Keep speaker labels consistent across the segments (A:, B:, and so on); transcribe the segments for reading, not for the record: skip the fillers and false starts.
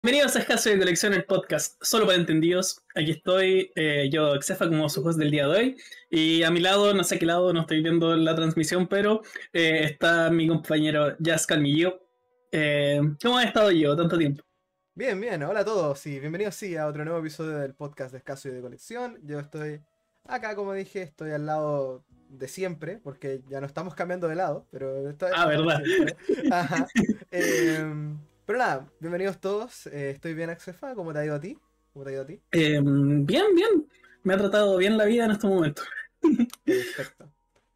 A: Bienvenidos a Escaso de Colección, el podcast solo para entendidos. Aquí estoy, yo, Xefa, como su host del día de hoy. Y a mi lado, no sé a qué lado, no estoy viendo la transmisión, pero está mi compañero Jazz Calmillo. ¿Cómo has estado yo tanto tiempo?
B: Bien, bien, hola a todos y bienvenidos a otro nuevo episodio del podcast de Escaso y de Colección. Yo estoy acá, como dije, estoy al lado de siempre, porque ya no estamos cambiando de lado, pero estoy
A: Ah,
B: al lado de
A: verdad.
B: siempre. Ajá. Pero nada, bienvenidos todos. Estoy bien, Axefa, ¿cómo te ha ido a ti? ¿Cómo te ha ido a ti?
A: Bien, bien. Me ha tratado bien la vida en estos momentos.
B: Perfecto.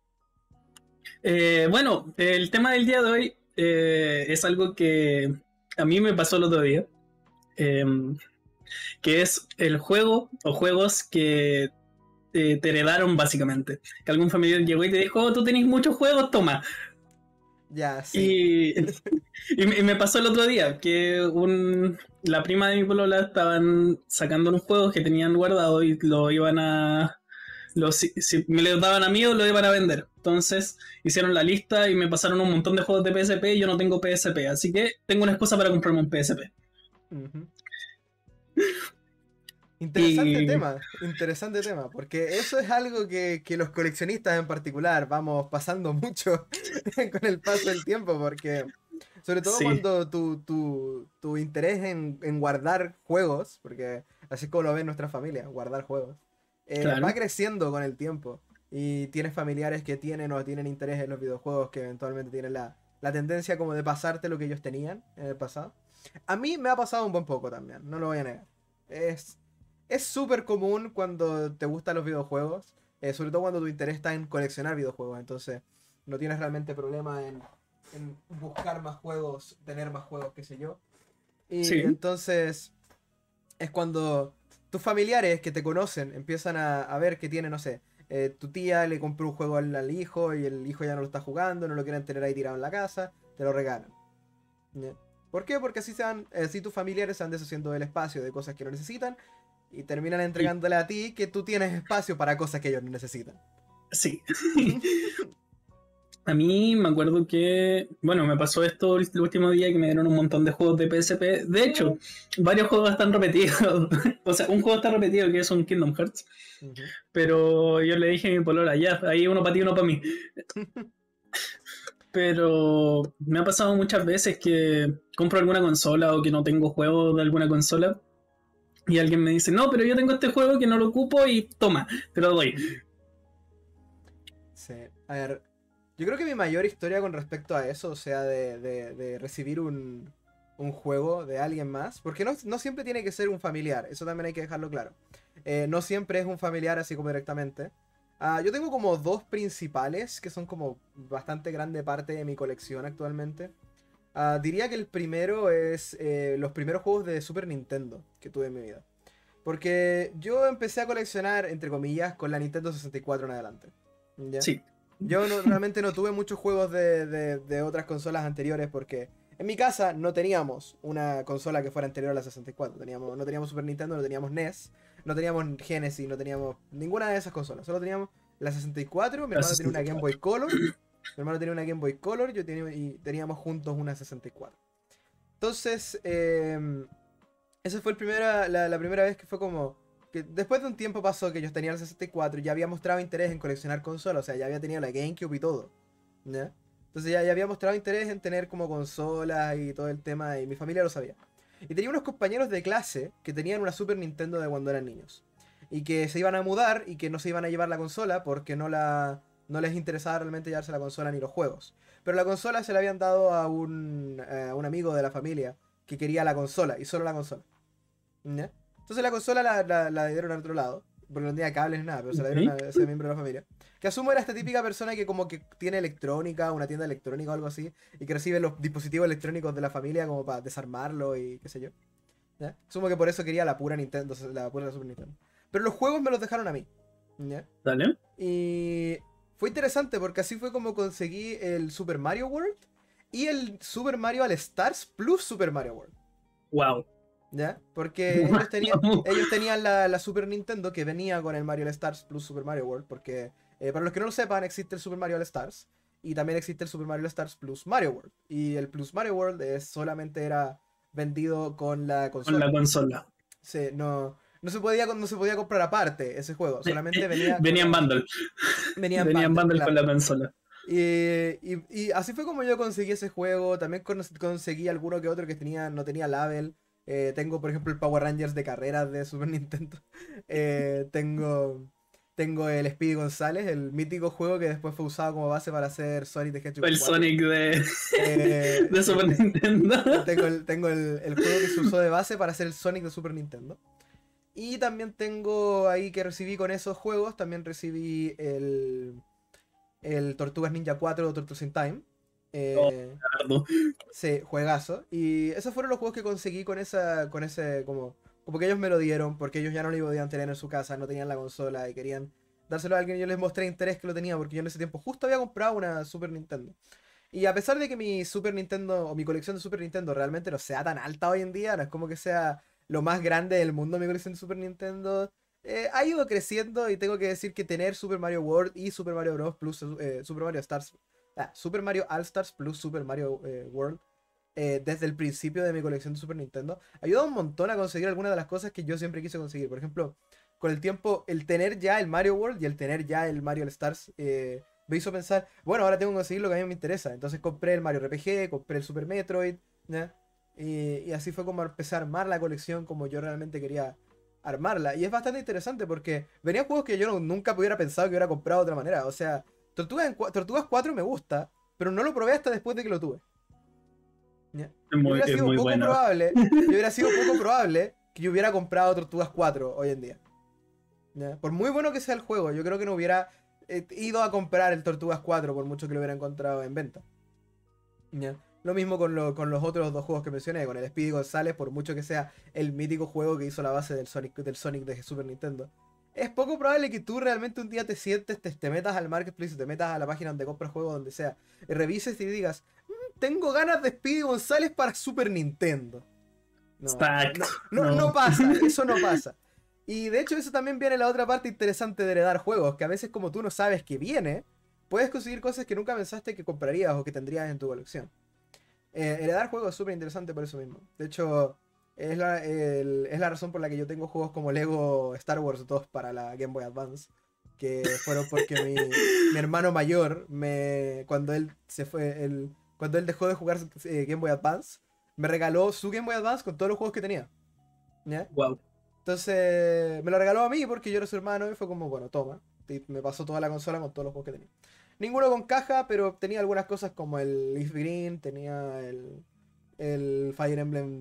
A: Bueno, el tema del día de hoy es algo que a mí me pasó el otro día. Eh, que es el juego o juegos que te heredaron básicamente. Que algún familiar llegó y te dijo, oh, tú tenés muchos juegos, toma.
B: Ya, sí.
A: Y, y me pasó el otro día que la prima de mi polola estaban sacando unos juegos que tenían guardado y lo iban a... si me los daban a mí o lo iban a vender. Entonces hicieron la lista y me pasaron un montón de juegos de PSP y yo no tengo PSP. Así que tengo una excusa para comprarme un PSP.
B: Ujú.
A: Y
B: Interesante tema, porque eso es algo que los coleccionistas en particular vamos pasando mucho con el paso del tiempo, porque sobre todo
A: sí,
B: cuando tu interés en guardar juegos, porque así es como lo ve nuestra familia, guardar juegos, va
A: claro.
B: creciendo con el tiempo y tienes familiares que tienen o tienen interés en los videojuegos que eventualmente tienen la tendencia como de pasarte lo que ellos tenían en el pasado. A mí me ha pasado un buen poco también, no lo voy a negar. Es es súper común cuando te gustan los videojuegos, sobre todo cuando tu interés está en coleccionar videojuegos, entonces no tienes realmente problema en buscar más juegos, tener más juegos, qué sé yo. Y
A: Sí.
B: entonces es cuando tus familiares que te conocen empiezan a ver que tiene, no sé, tu tía le compró un juego al hijo y el hijo ya no lo está jugando, no lo quieren tener ahí tirado en la casa, te lo regalan. ¿Ya? ¿Por qué? Porque así tus familiares se van deshaciendo del espacio de cosas que no necesitan y terminan
A: Y
B: entregándole a ti que tú tienes espacio para cosas que ellos no necesitan.
A: sí. A mí me acuerdo que, bueno, me pasó esto el último día que me dieron un montón de juegos de PSP. De hecho, varios juegos están repetidos. O sea, un juego está repetido que es un Kingdom Hearts.
B: Ujú.
A: Pero yo le dije a mi polola, ya, ahí uno para ti, uno para mí. Pero me ha pasado muchas veces que compro alguna consola o que no tengo juegos de alguna consola. Y alguien me dice, no, pero yo tengo este juego que no lo ocupo y toma, te lo doy.
B: Sí. A ver, yo creo que mi mayor historia con respecto a eso, o sea, de recibir un juego de alguien más, porque no siempre tiene que ser un familiar, eso también hay que dejarlo claro. No siempre es un familiar así como directamente. Yo tengo como dos principales que son como bastante grande parte de mi colección actualmente. Diría que el primero es los primeros juegos de Super Nintendo que tuve en mi vida. Porque yo empecé a coleccionar, entre comillas, con la Nintendo 64 en adelante. ¿Ya?
A: Sí,
B: Realmente no tuve muchos juegos de otras consolas anteriores porque en mi casa no teníamos una consola que fuera anterior a la 64. No teníamos Super Nintendo, no teníamos NES, no teníamos Genesis, no teníamos ninguna de esas consolas. Solo teníamos la 64, mi
A: la
B: hermano tenía una Game Boy
A: 64.
B: Color. Mi hermano tenía una Game Boy Color y teníamos juntos una 64. Entonces, esa fue la primera vez que fue como... Que después de un tiempo pasó que yo tenía el 64 y ya había mostrado interés en coleccionar consolas, o sea, ya había tenido la GameCube y todo. ¿Ya? Entonces ya había mostrado interés en tener como consolas y todo el tema y mi familia lo sabía. Y tenía unos compañeros de clase que tenían una Super Nintendo de cuando eran niños. Y que se iban a mudar y que no se iban a llevar la consola porque no les interesaba realmente llevarse la consola ni los juegos. Pero la consola se la habían dado a un amigo de la familia que quería la consola y solo la consola. ¿Ya? Entonces la consola la dieron al otro lado, porque no tenía cables ni nada, pero se la dieron
A: Ok.
B: a ese miembro de la familia. Que asumo era esta típica persona que como que tiene electrónica, una tienda electrónica o algo así, y que recibe los dispositivos electrónicos de la familia como para desarmarlo y qué sé yo. ¿Ya? Asumo que por eso quería la pura Nintendo, la pura Super Nintendo. Pero los juegos me los dejaron a mí. ¿Ya?
A: Dale.
B: Y fue interesante porque así fue como conseguí el Super Mario World y el Super Mario All Stars plus Super Mario World.
A: Wow.
B: ¿Ya? Porque ellos tenían la Super Nintendo que venía con el Mario All Stars plus Super Mario World. Porque, para los que no lo sepan, existe el Super Mario All Stars. Y también existe el Super Mario All Stars plus Mario World. Y el plus Mario World solamente era vendido con la
A: con la
B: consola.
A: consola.
B: Sí, no se podía comprar aparte ese juego, solamente venía con
A: Venía en bundle.
B: venía en
A: Venía en
B: bundle,
A: bundle con
B: claro.
A: la consola.
B: Y así fue como yo conseguí ese juego. También conseguí alguno que otro que no tenía label. Tengo, por ejemplo, el Power Rangers de carreras de Super Nintendo. Tengo el Speedy González, el mítico juego que después fue usado como base para hacer Sonic the Hedgehog
A: El
B: 4.
A: Sonic de
B: Sí,
A: Super Nintendo.
B: tengo el juego que se usó de base para hacer el Sonic de Super Nintendo. Y también tengo ahí que recibí con esos juegos, también recibí el Tortugas Ninja 4 Turtles in Time.
A: Oh,
B: Eh,
A: Ricardo.
B: sí, juegazo. Y esos fueron los juegos que conseguí como que ellos me lo dieron, porque ellos ya no lo podían tener en su casa, no tenían la consola y querían dárselo a alguien. Y yo les mostré interés que lo tenía, porque yo en ese tiempo justo había comprado una Super Nintendo. Y a pesar de que mi Super Nintendo o mi colección de Super Nintendo realmente no sea tan alta hoy en día, no es como que sea lo más grande del mundo mi colección de Super Nintendo, ha ido creciendo y tengo que decir que tener Super Mario World y Super Mario Bros. Plus Super Mario Stars, Super Mario All Stars plus Super Mario World desde el principio de mi colección de Super Nintendo ayuda un montón a conseguir algunas de las cosas que yo siempre quise conseguir. Por ejemplo, con el tiempo, el tener ya el Mario World y el tener ya el Mario All Stars me hizo pensar, bueno, ahora tengo que conseguir lo que a mí me interesa. Entonces compré el Mario RPG, compré el Super Metroid, ¿ya? Y así fue como empecé a armar la colección como yo realmente quería armarla. Y es bastante interesante porque venían juegos que yo nunca hubiera pensado que hubiera comprado de otra manera. O sea, Tortugas 4 me gusta, pero no lo probé hasta después de que lo tuve. ¿Ya? Y hubiera
A: Es
B: sido
A: muy
B: poco
A: bueno.
B: probable, y hubiera sido poco probable que yo hubiera comprado Tortugas 4 hoy en día. ¿Ya? Por muy bueno que sea el juego, yo creo que no hubiera ido a comprar el Tortugas 4 por mucho que lo hubiera encontrado en venta. ¿Ya? Lo mismo con los otros dos juegos que mencioné, con el Speedy González, por mucho que sea el mítico juego que hizo la base del Sonic de Super Nintendo. Es poco probable que tú realmente un día te sientes, te metas al marketplace, te metas a la página donde compras juegos, donde sea, y revises y digas, tengo ganas de Speedy González para Super Nintendo.
A: Exacto.
B: No
A: No.
B: pasa, eso no pasa. Y de hecho eso también viene la otra parte interesante de heredar juegos, que a veces como tú no sabes que viene, puedes conseguir cosas que nunca pensaste que comprarías o que tendrías en tu colección. Heredar juegos es súper interesante por eso mismo. De hecho, es la razón por la que yo tengo juegos como Lego Star Wars 2 para la Game Boy Advance. Que fueron porque mi hermano mayor, cuando él se fue, cuando él dejó de jugar Game Boy Advance, me regaló su Game Boy Advance con todos los juegos que tenía. ¿Ya?
A: Wow.
B: Entonces me lo regaló a mí porque yo era su hermano y fue como, bueno, toma. Y me pasó toda la consola con todos los juegos que tenía. Ninguno con caja, pero tenía algunas cosas como el Leaf Green, tenía el Fire Emblem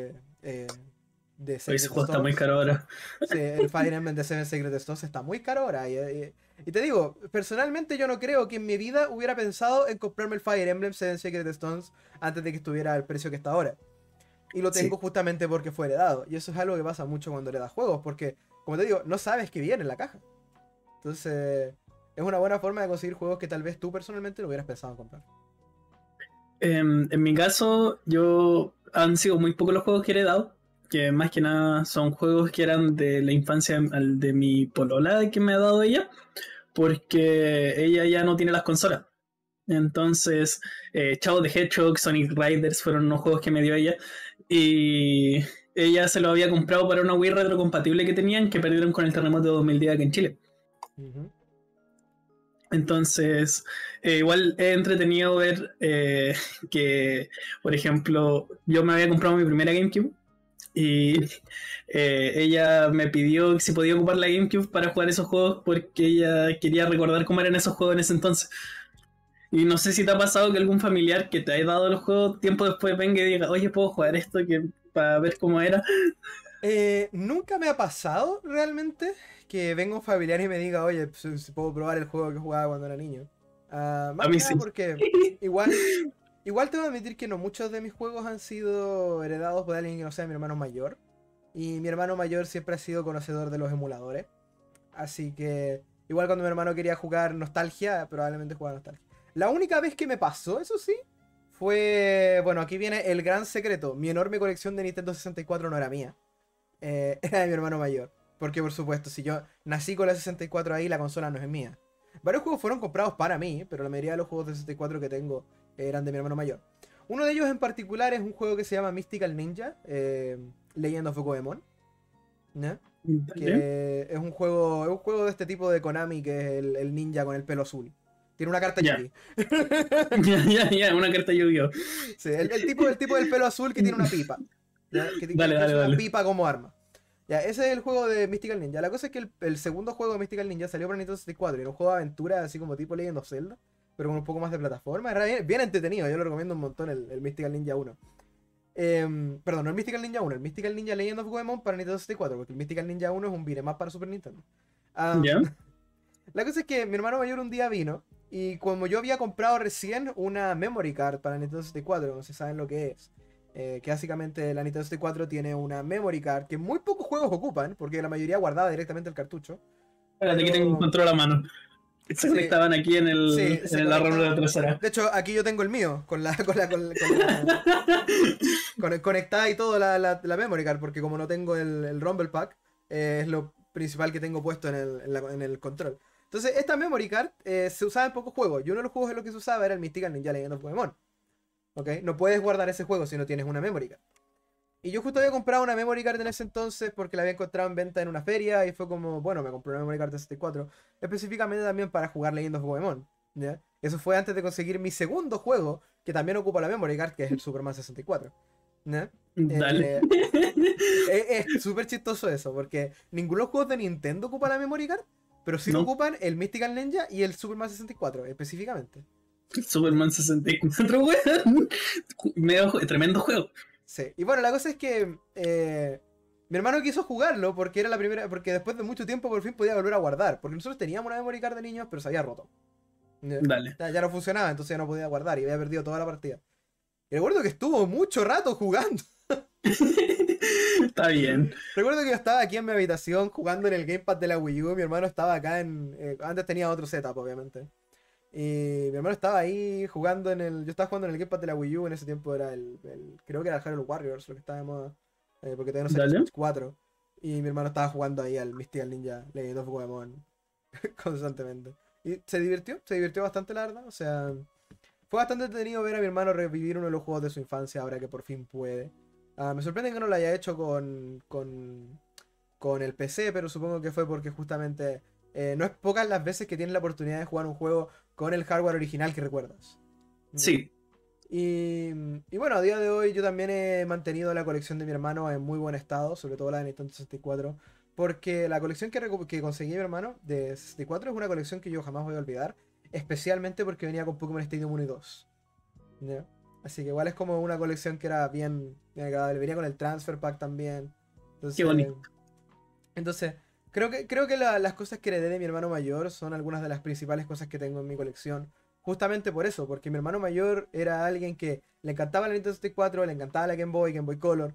B: de
A: Hoy ese
B: Secret
A: juego está muy
B: Stones.
A: caro ahora.
B: Sí, el Fire Emblem de Seven Secret Stones está muy caro ahora. Y te digo, personalmente yo no creo que en mi vida hubiera pensado en comprarme el Fire Emblem Seven Secret Stones antes de que estuviera al precio que está ahora. Y lo tengo
A: Sí.
B: justamente porque fue heredado. Y eso es algo que pasa mucho cuando heredas juegos, porque, como te digo, no sabes que viene en la caja. Entonces, es una buena forma de conseguir juegos que tal vez tú personalmente no hubieras pensado en comprar.
A: En mi caso, yo han sido muy pocos los juegos que he dado, que más que nada son juegos que eran de la infancia de mi polola que me ha dado ella, porque ella ya no tiene las consolas. Entonces, Chao the Hedgehog, Sonic Riders fueron unos juegos que me dio ella. Y ella se lo había comprado para una Wii retrocompatible que tenían, que perdieron con el terremoto de 2010 aquí en Chile.
B: Ujú.
A: Entonces, igual he entretenido ver que, por ejemplo, yo me había comprado mi primera GameCube y ella me pidió si podía ocupar la GameCube para jugar esos juegos porque ella quería recordar cómo eran esos juegos en ese entonces. Y no sé si te ha pasado que algún familiar que te haya dado los juegos tiempo después venga y diga, oye, ¿puedo jugar esto para ver cómo era?
B: Nunca me ha pasado realmente que venga un familiar y me diga, oye, si puedo probar el juego que jugaba cuando era niño. Más
A: A
B: que
A: mí
B: nada
A: sí.
B: porque igual, igual tengo que admitir que no muchos de mis juegos han sido heredados por alguien que no sea mi hermano mayor. Y mi hermano mayor siempre ha sido conocedor de los emuladores. Así que igual cuando mi hermano quería jugar Nostalgia, probablemente jugaba Nostalgia. La única vez que me pasó, eso sí, fue... Bueno, aquí viene el gran secreto. Mi enorme colección de Nintendo 64 no era mía. Era de mi hermano mayor. Porque por supuesto, si yo nací con la 64 ahí, la consola no es mía. Varios juegos fueron comprados para mí, pero la mayoría de los juegos de 64 que tengo eran de mi hermano mayor. Uno de ellos en particular es un juego que se llama Mystical Ninja, Legend of Goemon, ¿ya?
A: Dale.
B: Que es un juego de este tipo de Konami, que es el ninja con el pelo azul. Tiene una carta
A: Ya.
B: Yugi.
A: Ya, una carta Yu-Gi-Oh!
B: Sí, el tipo del pelo azul que tiene una pipa. ¿Ya?
A: Dale,
B: Que
A: dale,
B: usa una
A: dale.
B: pipa como arma. Ya, ese es el juego de Mystical Ninja. La cosa es que el segundo juego de Mystical Ninja salió para Nintendo 64. Y era un juego de aventura así como tipo Legend of Zelda, pero con un poco más de plataforma. Era bien entretenido, yo lo recomiendo un montón, el Mystical Ninja 1. Perdón, no el Mystical Ninja 1, el Mystical Ninja Legend of Goemon para Nintendo 64, porque el Mystical Ninja 1 es un beat'em up para Super Nintendo.
A: ¿Ya?
B: La cosa es que mi hermano mayor un día vino y como yo había comprado recién una memory card para Nintendo 64, no sé si saben lo que es. Que básicamente la Nintendo 64 tiene una memory card que muy pocos juegos ocupan, porque la mayoría guardaba directamente el cartucho.
A: Espérate, aquí tengo un
B: Pero
A: control a mano. Se
B: sí,
A: conectaban aquí
B: sí,
A: en
B: se
A: el arreglo de
B: conectaba.
A: trasera.
B: De hecho, aquí yo tengo el mío, conectada y todo la memory card, porque como no tengo el Rumble Pack, es lo principal que tengo puesto en el control. Entonces, esta memory card se usaba en pocos juegos. Y uno de los juegos en los que se usaba era el Mystical Ninja Legend of Pokémon. ¿Ok? No puedes guardar ese juego si no tienes una memory card. Y yo justo había comprado una memory card en ese entonces porque la había encontrado en venta en una feria y fue como, bueno, me compré una memory card de 64, específicamente también para jugar Legend of Pokémon. ¿Ya? Eso fue antes de conseguir mi segundo juego, que también ocupa la memory card, que es el Superman 64. ¿Ya?
A: Dale.
B: Eh, es súper chistoso eso, porque ninguno de los juegos de Nintendo ocupa la memory card, pero sí lo
A: No,
B: ocupan el Mystical Ninja y el Superman 64, específicamente.
A: Superman 64, weón. Tremendo juego.
B: Sí. Y bueno, la cosa es que mi hermano quiso jugarlo porque era la primera, porque después de mucho tiempo por fin podía volver a guardar, porque nosotros teníamos una memory card de niños, pero se había roto. ¿Ya?
A: Dale.
B: Ya no funcionaba, entonces ya no podía guardar y había perdido toda la partida. Y recuerdo que estuvo mucho rato jugando.
A: Está bien.
B: Recuerdo que yo estaba aquí en mi habitación jugando en el gamepad de la Wii U. Mi hermano estaba acá antes tenía otro setup, obviamente. Y mi hermano estaba ahí jugando en el. Yo estaba jugando en el gamepad de la Wii U. En ese tiempo era creo que era el Hyrule Warriors, lo que estaba de moda. Porque todavía no salió
A: Dale.
B: Switch 4. Y mi hermano estaba jugando ahí al Mystical Ninja Legend of Pokémon constantemente. Y se divirtió bastante, la verdad. O sea, fue bastante entretenido ver a mi hermano revivir uno de los juegos de su infancia ahora que por fin puede. Me sorprende que no lo haya hecho con el PC, pero supongo que fue porque justamente no es pocas las veces que tienes la oportunidad de jugar un juego con el hardware original que recuerdas. ¿Ya?
A: Sí.
B: Y, y bueno, a día de hoy yo también he mantenido la colección de mi hermano en muy buen estado, sobre todo la de Nintendo 64, porque la colección que conseguí mi hermano de 64 es una colección que yo jamás voy a olvidar, especialmente porque venía con Pokémon Stadium 1 y 2. ¿Ya? Así que igual es como una colección que era bien agradable, venía con el Transfer Pack también.
A: Qué
B: Entonces,
A: bonito.
B: entonces, creo que las cosas que heredé de mi hermano mayor son algunas de las principales cosas que tengo en mi colección. Justamente por eso, porque mi hermano mayor era alguien que le encantaba la Nintendo 64, le encantaba la Game Boy Color.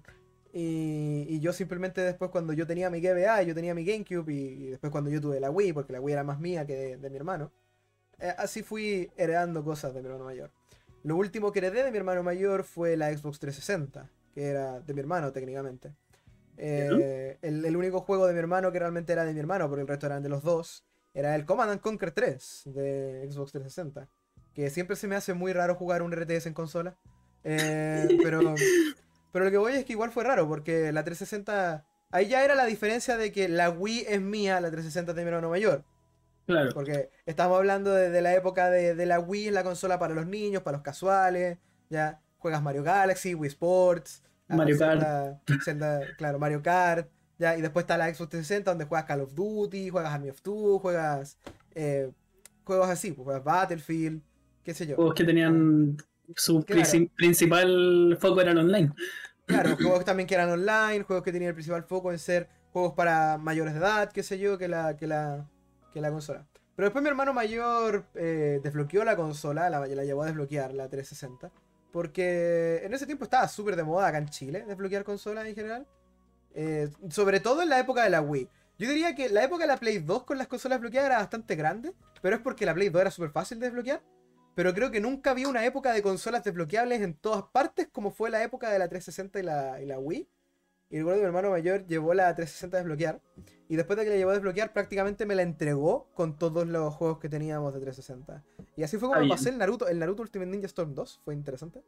B: Y yo simplemente después cuando yo tenía mi GBA, yo tenía mi GameCube y después cuando yo tuve la Wii, porque la Wii era más mía que de mi hermano, así fui heredando cosas de mi hermano mayor. Lo último que heredé de mi hermano mayor fue la Xbox 360, que era de mi hermano técnicamente.
A: ¿Ya?
B: El único juego de mi hermano que realmente era de mi hermano, porque el resto eran de los dos, era el Command and Conquer 3 de Xbox 360. Que siempre se me hace muy raro jugar un RTS en consola. Eh, pero, pero lo que voy es que igual fue raro, porque la 360. Ahí ya era la diferencia de que la Wii es mía, la 360 es de mi hermano mayor.
A: Claro.
B: Porque estamos hablando de la época de la Wii, la consola para los niños, para los casuales. Ya juegas Mario Galaxy, Wii Sports,
A: Mario Kart.
B: Claro, Mario Kart. Ya, y después está la Xbox 360 donde juegas Call of Duty, juegas Army of Two, juegas eh, juegos así, pues juegas Battlefield, qué sé yo.
A: Juegos que
B: Ah,
A: tenían su
B: claro,
A: principal foco eran online.
B: claro, juegos también que eran online, juegos que tenían el principal foco en ser juegos para mayores de edad, qué sé yo, que la consola. Pero después mi hermano mayor desbloqueó la consola, la llevó a desbloquear, la 360. Porque en ese tiempo estaba súper de moda acá en Chile, desbloquear consolas en general. Sobre todo en la época de la Wii. Yo diría que la época de la Play 2 con las consolas desbloqueadas era bastante grande, pero es porque la Play 2 era súper fácil de desbloquear. Pero creo que nunca había una época de consolas desbloqueables en todas partes como fue la época de la 360 y la Wii. Y recuerdo que mi hermano mayor llevó la 360 a desbloquear. Y después de que la llevó a desbloquear, prácticamente me la entregó con todos los juegos que teníamos de 360. Y así fue
A: Está
B: como me pasé
A: bien.
B: el Naruto Ultimate Ninja Storm 2. Fue interesante.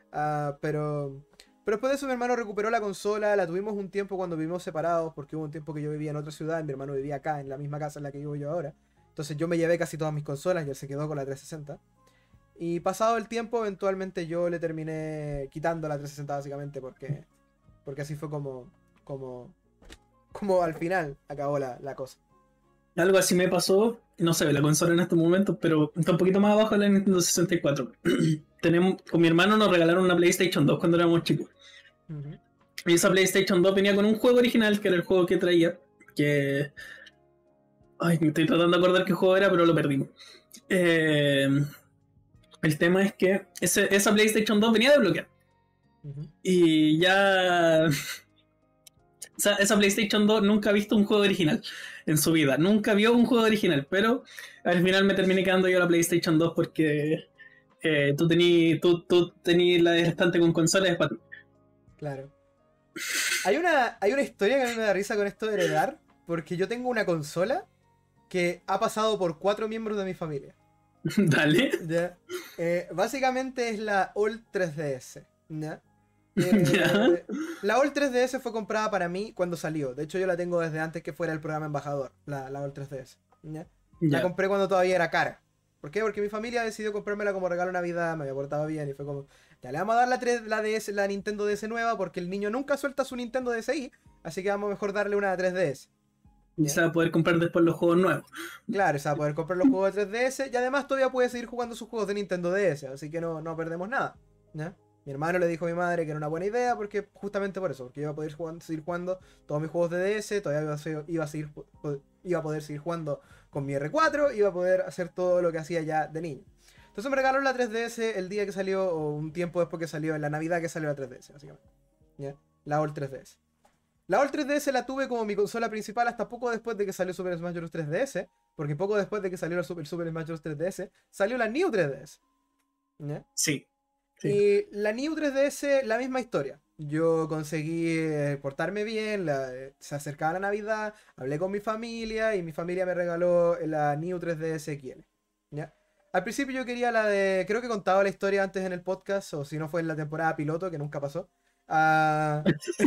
B: Pero después de eso mi hermano recuperó la consola, la tuvimos un tiempo cuando vivimos separados, porque hubo un tiempo que yo vivía en otra ciudad y mi hermano vivía acá, en la misma casa en la que vivo yo ahora. Entonces yo me llevé casi todas mis consolas y él se quedó con la 360. Y pasado el tiempo, eventualmente yo le terminé quitando la 360 básicamente porque así fue como al final acabó la cosa.
A: Algo así me pasó, no se ve la consola en estos momentos, pero está un poquito más abajo de la Nintendo 64. Con mi hermano nos regalaron una PlayStation 2 cuando éramos chicos.
B: Ujú.
A: Y esa PlayStation 2 venía con un juego original, que era el juego que traía, que... Ay, me estoy tratando de acordar qué juego era, pero lo perdimos. El tema es que esa PlayStation 2 venía desbloqueada.
B: Ujú.
A: Y ya... esa PlayStation 2 nunca ha visto un juego original en su vida. Nunca vio un juego original, pero al final me terminé quedando yo la PlayStation 2 porque tú tenías la estante con consolas para ti.
B: Claro. Hay una historia que a mí me da risa con esto de heredar, porque yo tengo una consola que ha pasado por 4 miembros de mi familia.
A: Dale.
B: ¿Ya? Básicamente es la Old 3DS. ¿Ya?
A: Ya.
B: La Old 3DS fue comprada para mí cuando salió. De hecho, yo la tengo desde antes que fuera el programa Embajador, la Old 3DS. ¿Ya? La
A: Ya.
B: compré cuando todavía era cara. ¿Por qué? Porque mi familia decidió comprármela como regalo de Navidad, me había portado bien y fue como, ya le vamos a dar la DS, la Nintendo DS nueva porque el niño nunca suelta su Nintendo DSi, así que vamos mejor darle una 3DS.
A: Y
B: ¿Ya?
A: se va a poder comprar después los juegos nuevos.
B: Claro, o sea, poder comprar los juegos de 3DS y además todavía puede seguir jugando sus juegos de Nintendo DS, así que no perdemos nada. ¿Ya? Mi hermano le dijo a mi madre que era una buena idea porque justamente por eso, porque iba a poder seguir jugando todos mis juegos de DS, todavía iba a poder seguir jugando con mi R4, iba a poder hacer todo lo que hacía ya de niño. Entonces me regalaron la 3DS el día que salió, o un tiempo después que salió, en la Navidad que salió la 3DS, básicamente. ¿Ya? La All 3DS. La All 3DS la tuve como mi consola principal hasta poco después de que salió Super Smash Bros. 3DS, porque poco después de que salió el Super Smash Bros. 3DS, salió la New 3DS. ¿Ya?
A: Sí. Sí.
B: Y la New 3DS, la misma historia. Yo conseguí portarme bien, se acercaba la Navidad, hablé con mi familia y mi familia me regaló la New 3DS XL. ¿Ya? Al principio yo quería la de... Creo que contaba la historia antes en el podcast, o si no fue en la temporada piloto, que nunca pasó. Ah,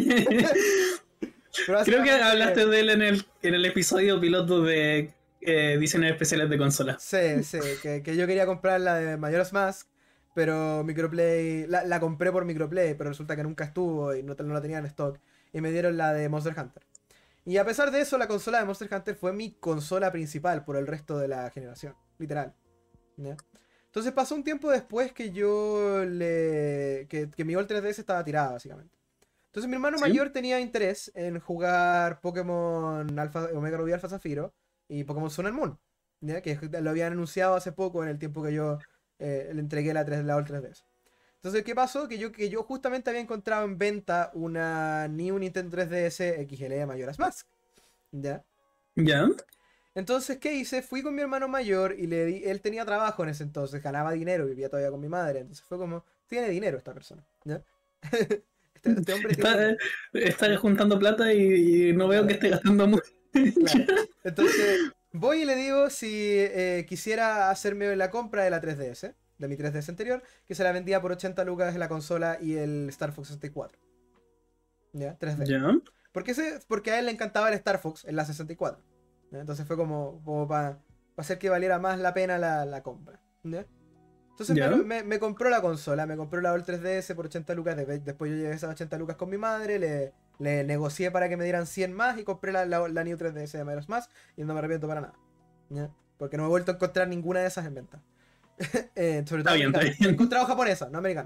B: pero
A: Creo que hablaste
B: básicamente...
A: de él en el episodio piloto de ediciones especiales de consola.
B: Sí, sí, que yo quería comprar la de Majora's Mask, pero Microplay, la compré por Microplay, pero resulta que nunca estuvo y no la tenía en stock. Y me dieron la de Monster Hunter. Y a pesar de eso, la consola de Monster Hunter fue mi consola principal por el resto de la generación, literal. ¿Ya? Entonces pasó un tiempo después que que mi Old 3DS estaba tirada, básicamente. Entonces mi hermano
A: ¿Sí?
B: mayor tenía interés en jugar Pokémon Omega Rubí Alpha Zafiro y Pokémon Sun and Moon, ¿ya? Que lo habían anunciado hace poco en el tiempo que yo le entregué la All 3DS. Entonces, ¿qué pasó? Que yo justamente había encontrado en venta una New Nintendo 3DS XL Majora's Mask, ¿ya?
A: ¿Ya?
B: Entonces, ¿qué hice? Fui con mi hermano mayor y él tenía trabajo en ese entonces, ganaba dinero, vivía todavía con mi madre, entonces fue como, tiene dinero esta persona, ¿ya? Este hombre tiene
A: Está,
B: dinero.
A: está
B: ¿Ya?
A: juntando plata y no veo que
B: Claro,
A: esté gastando mucho.
B: claro. Entonces, voy y le digo si quisiera hacerme la compra de la 3DS, de mi 3DS anterior, que se la vendía por 80 lucas en la consola y el Star Fox 64. ¿Ya? 3D.
A: ¿Ya?
B: Porque a él le encantaba el Star Fox en la 64. ¿Ya? Entonces fue como para hacer que valiera más la pena la compra. ¿Ya? Entonces
A: ¿Ya?
B: me compró la consola, me compró la All 3DS por 80 lucas. Después yo llevé esas 80 lucas con mi madre, le negocié para que me dieran 100 más y compré la New 3DS de Majora's Mask y no me arrepiento para nada. ¿Ya? Porque no he vuelto a encontrar ninguna de esas en venta. Sobre todo
A: Está bien, está
B: americana. He
A: bien.
B: encontrado japonesa, no americana.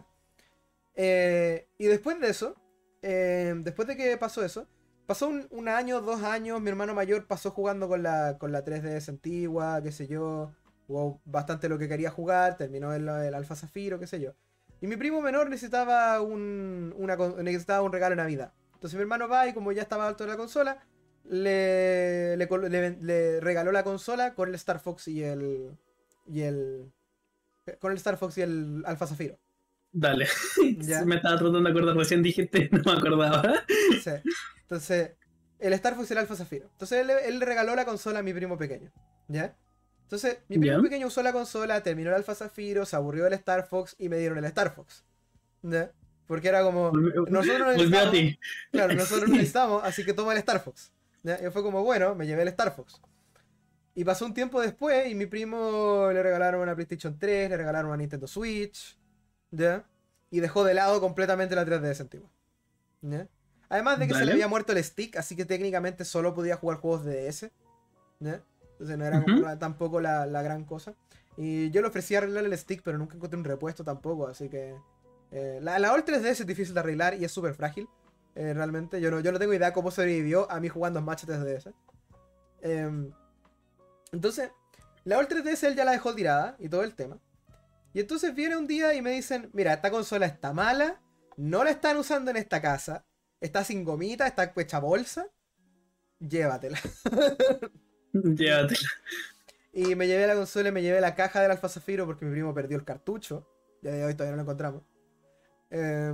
B: Y después de eso, después de que pasó eso, pasó un año, 2 años, mi hermano mayor pasó jugando con la 3DS antigua, qué sé yo, jugó bastante lo que quería jugar, terminó el Alpha Zafiro, qué sé yo. Y mi primo menor necesitaba un regalo de Navidad. Entonces mi hermano va y como ya estaba alto de la consola, le regaló la consola con el Star Fox con el Star Fox y el Alpha Zafiro.
A: Dale.
B: ¿Ya?
A: Me estaba tratando de acordar, recién dijiste, no me acordaba.
B: Sí. Entonces, el Star Fox y el Alpha Zafiro. Entonces, él le regaló la consola a mi primo pequeño. ¿Ya? Entonces, mi primo
A: ¿Ya?
B: pequeño usó la consola, terminó el Alpha Zafiro, se aburrió del Star Fox y me dieron el Star Fox. ¿ya? Porque era como, nosotros no
A: Volvió a
B: necesitamos,
A: ti.
B: claro, nosotros no necesitamos, así que toma el Star Fox. ¿Ya? Y fue como, bueno, me llevé el Star Fox. Y pasó un tiempo después y mi primo le regalaron una PlayStation 3, le regalaron una Nintendo Switch, ¿ya? Y dejó de lado completamente la 3DS antigua, ¿ya? Además de que se le
A: Vale.
B: había muerto el stick, así que técnicamente solo podía jugar juegos de DS, ¿ya? Entonces no era como
A: Ujú.
B: tampoco la gran cosa. Y yo le ofrecí arreglar el stick, pero nunca encontré un repuesto tampoco, así que... la All 3DS es difícil de arreglar y es súper frágil, realmente. Yo no tengo idea cómo sobrevivió a mí jugando en Match 3DS. Em, entonces, la All 3DS él ya la dejó tirada y todo el tema. Y entonces viene un día y me dicen, mira, esta consola está mala, no la están usando en esta casa, está sin gomita, está hecha bolsa, llévatela.
A: Llévatela.
B: Y me llevé la consola y me llevé la caja del Alfa Zafiro porque mi primo perdió el cartucho. Ya de hoy todavía no lo encontramos. Eh,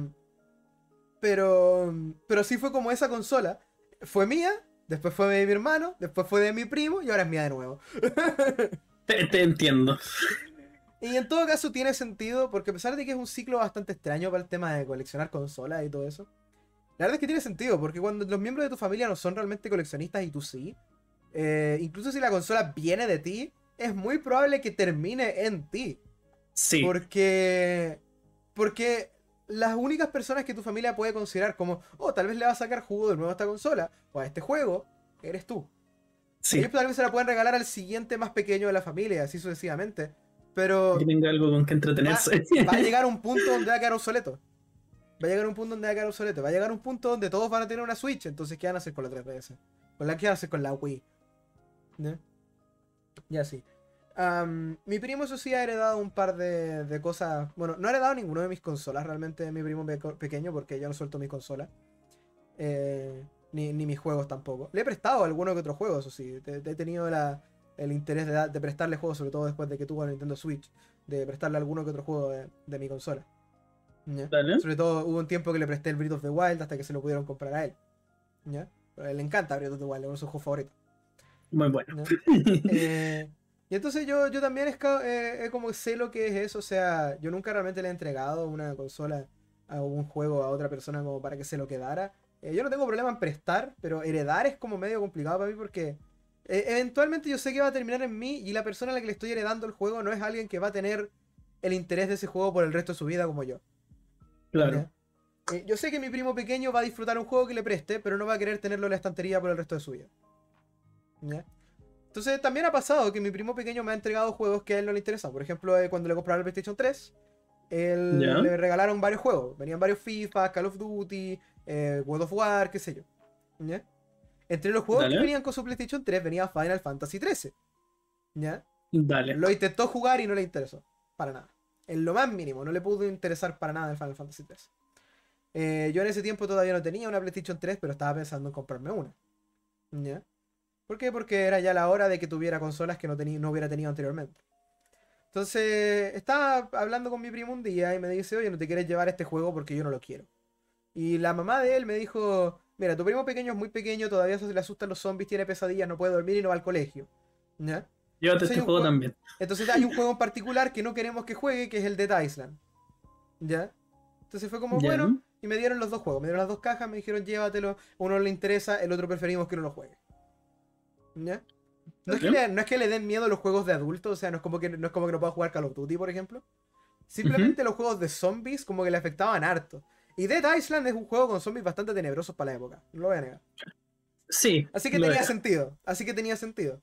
B: pero sí fue como esa consola. Fue mía, después fue de mi hermano, después fue de mi primo y ahora es mía de nuevo.
A: Te entiendo.
B: Y en todo caso tiene sentido porque a pesar de que es un ciclo bastante extraño para el tema de coleccionar consolas y todo eso, la verdad es que tiene sentido porque cuando los miembros de tu familia no son realmente coleccionistas y tú sí, incluso si la consola viene de ti, es muy probable que termine en ti.
A: Sí,
B: Porque. Porque las únicas personas que tu familia puede considerar como, oh, tal vez le va a sacar jugo de nuevo a esta consola o a este juego, eres tú.
A: sí.
B: Ellos tal vez se la pueden regalar al siguiente más pequeño de la familia, así sucesivamente.
A: Que
B: Pero
A: tenga algo con que
B: va,
A: entretenerse.
B: va a llegar un punto donde va a quedar obsoleto. Va a llegar un punto donde va a quedar obsoleto. Va a llegar un punto donde todos van a tener una Switch. Entonces, ¿qué van a hacer con la 3DS? ¿Qué van a hacer con la Wii? ¿No? Y así. Mi primo, eso sí, ha heredado un par de cosas. Bueno, no ha heredado ninguno de mis consolas realmente, mi primo pequeño, porque yo no suelto mis consolas. Ni mis juegos tampoco. Le he prestado alguno que otro juego, eso sí. He tenido el interés de prestarle juegos, sobre todo después de que tuvo la Nintendo Switch. De prestarle alguno que otro juego de mi consola. ¿Ya?
A: Dale.
B: Sobre todo hubo un tiempo que le presté el Breath of the Wild hasta que se lo pudieron comprar a él. ¿Ya? Pero a él le encanta Breath of the Wild, es uno de sus juegos favoritos.
A: Muy bueno.
B: ¿Ya? Y entonces yo también como sé lo que es eso, o sea, yo nunca realmente le he entregado una consola a un juego a otra persona como para que se lo quedara. Yo no tengo problema en prestar, pero heredar es como medio complicado para mí porque eventualmente yo sé que va a terminar en mí y la persona a la que le estoy heredando el juego no es alguien que va a tener el interés de ese juego por el resto de su vida como yo.
A: Claro.
B: ¿Ya? Yo sé que mi primo pequeño va a disfrutar un juego que le preste, pero no va a querer tenerlo en la estantería por el resto de su vida. ¿Ya? Entonces también ha pasado que mi primo pequeño me ha entregado juegos que a él no le interesan. Por ejemplo, cuando le compraron el PlayStation 3,
A: ¿Ya?
B: le regalaron varios juegos. Venían varios FIFA, Call of Duty, World of War, qué sé yo. ¿Ya? Entre los juegos que
A: Dale.
B: venían con su PlayStation 3 venía Final Fantasy 13. ¿Ya?
A: Dale.
B: Lo intentó jugar y no le interesó. Para nada. En lo más mínimo, no le pudo interesar para nada el Final Fantasy 3. Yo en ese tiempo todavía no tenía una PlayStation 3, pero estaba pensando en comprarme una. ¿Ya? ¿Por qué? Porque era ya la hora de que tuviera consolas que no hubiera tenido anteriormente. Entonces, estaba hablando con mi primo un día y me dice, oye, ¿no te quieres llevar este juego porque yo no lo quiero? Y la mamá de él me dijo, mira, tu primo pequeño es muy pequeño, todavía se le asustan los zombies, tiene pesadillas, no puede dormir y no va al colegio. ¿Ya?
A: Llévate
B: Entonces
A: este juego también.
B: entonces hay un juego en particular que no queremos que juegue, que es el Dead Island. ¿Ya? Entonces fue como,
A: Ya.
B: bueno, y me dieron los dos juegos, me dieron las dos cajas, me dijeron, llévatelo, uno le interesa, el otro preferimos que no lo juegue. ¿Ya?
A: Dale.
B: No es que le den miedo los juegos de adultos, o sea, no es como que no pueda jugar Call of Duty, por ejemplo.
A: Ujú.
B: Simplemente los juegos de zombies como que le afectaban harto. Y Dead Island es un juego con zombies bastante tenebrosos para la época, no lo voy a negar.
A: Sí,
B: Así que
A: lo
B: tenía
A: era.
B: sentido, así que tenía sentido.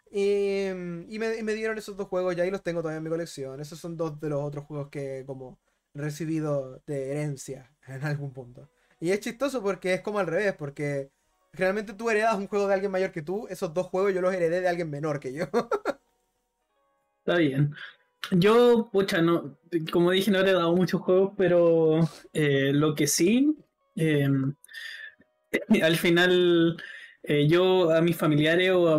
B: Y me dieron esos dos juegos, y ahí los tengo todavía en mi colección. Esos son dos de los otros juegos que como he recibido de herencia en algún punto. Y es chistoso porque es como al revés, porque generalmente tú heredas un juego de alguien mayor que tú, esos dos juegos yo los heredé de alguien menor que yo.
A: Está bien. Yo, pucha, no, como dije, no le he dado muchos juegos, pero lo que sí, eh, al final, yo a mis familiares o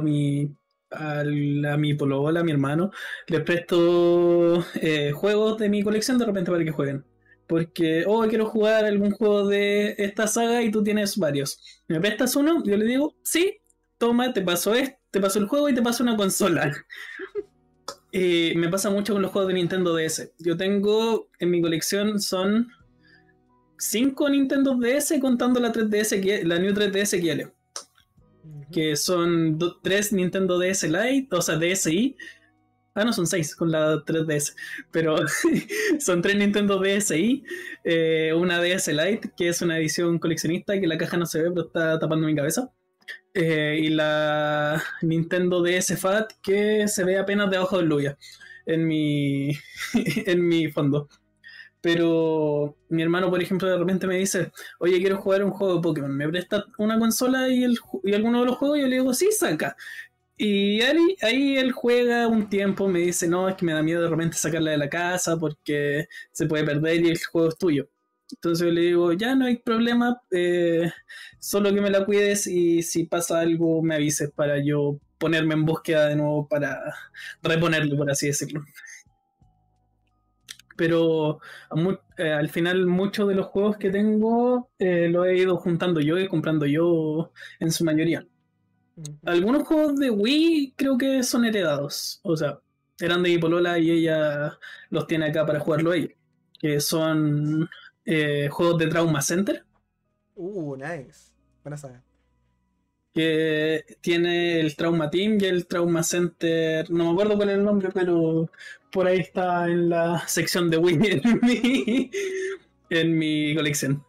A: a mi polobola, a mi hermano, les presto juegos de mi colección de repente para que jueguen. Porque, oh, quiero jugar algún juego de esta saga y tú tienes varios. ¿Me prestas uno? Yo le digo, sí, toma, te paso el juego y te paso una consola. Me pasa mucho con los juegos de Nintendo DS. Yo tengo en mi colección son 5 Nintendo DS contando la 3DS la New 3DS XL, que son 3 Nintendo DS Lite, o sea, DSi. Ah, no, son 6 con la 3DS. Pero son 3 Nintendo DSi, una DS Lite, que es una edición coleccionista, que la caja no se ve, pero está tapando mi cabeza. Y la Nintendo DS Fat, que se ve apenas debajo del Luya en mi, en mi fondo. Pero mi hermano, por ejemplo, de repente me dice, oye, quiero jugar un juego de Pokémon, ¿me presta una consola y alguno de los juegos? Yo le digo, sí, saca. Y ahí él juega un tiempo, me dice, no, es que me da miedo de repente sacarla de la casa porque se puede perder y el juego es tuyo. Entonces yo le digo, ya no hay problema, solo que me la cuides y si pasa algo me avises para yo ponerme en búsqueda de nuevo para reponerlo, por así decirlo. Pero al final muchos de los juegos que tengo los he ido juntando yo y comprando yo en su mayoría. Algunos juegos de Wii creo que son heredados. O sea, eran de mi polola y ella los tiene acá para jugarlo ella. Que son juegos de Trauma Center.
B: Nice. Buena saga.
A: Que tiene el Trauma Team y el Trauma Center. No me acuerdo cuál es el nombre, pero por ahí está en la sección de Wii en mi colección.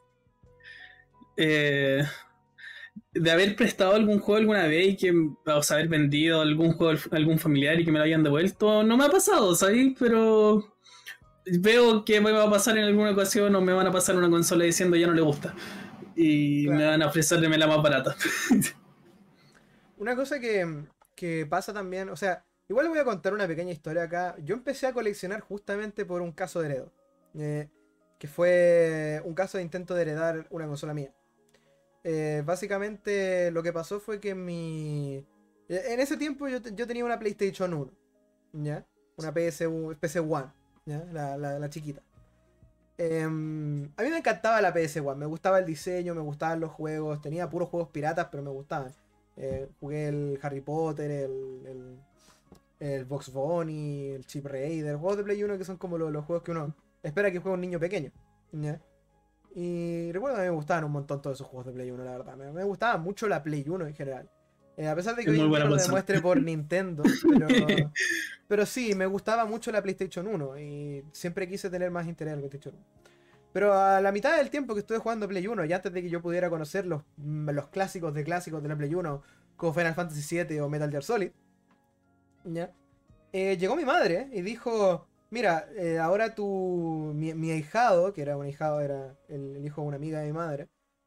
A: De haber prestado algún juego alguna vez y que, o sea, haber vendido algún juego a algún familiar y que me lo hayan devuelto, no me ha pasado, ¿sabes? Pero veo que me va a pasar en alguna ocasión o me van a pasar una consola diciendo ya no le gusta y
B: Claro.
A: me van a ofrecerme la más barata.
B: Una cosa que pasa también, o sea, igual le voy a contar una pequeña historia acá. Yo empecé a coleccionar justamente por un caso de heredo. Que fue un caso de intento de heredar una consola mía. Básicamente lo que pasó fue que en ese tiempo yo tenía una PlayStation 1, ¿ya? Una PC One, ¿ya? La chiquita. A mí me encantaba la PS One, me gustaba el diseño, me gustaban los juegos, tenía puros juegos piratas, pero me gustaban. Jugué el Harry Potter, el Box Bunny, el Chip Raider, juegos de Play 1 que son como los juegos que uno espera que juegue un niño pequeño, ¿ya? Y recuerdo que me gustaban un montón todos esos juegos de Play 1, la verdad. Me gustaba mucho la Play 1 en general. A pesar de que
A: Es
B: hoy
A: muy
B: en día
A: buena
B: lo
A: consola.
B: demuestre por Nintendo, pero sí, me gustaba mucho la PlayStation 1 y siempre quise tener más interés en la PlayStation 1. Pero a la mitad del tiempo que estuve jugando Play 1 y antes de que yo pudiera conocer los clásicos de la Play 1, como Final Fantasy VII o Metal Gear Solid, ¿ya? Llegó mi madre y dijo, mira, ahora mi ahijado, que era un ahijado, era el hijo de una amiga de mi madre,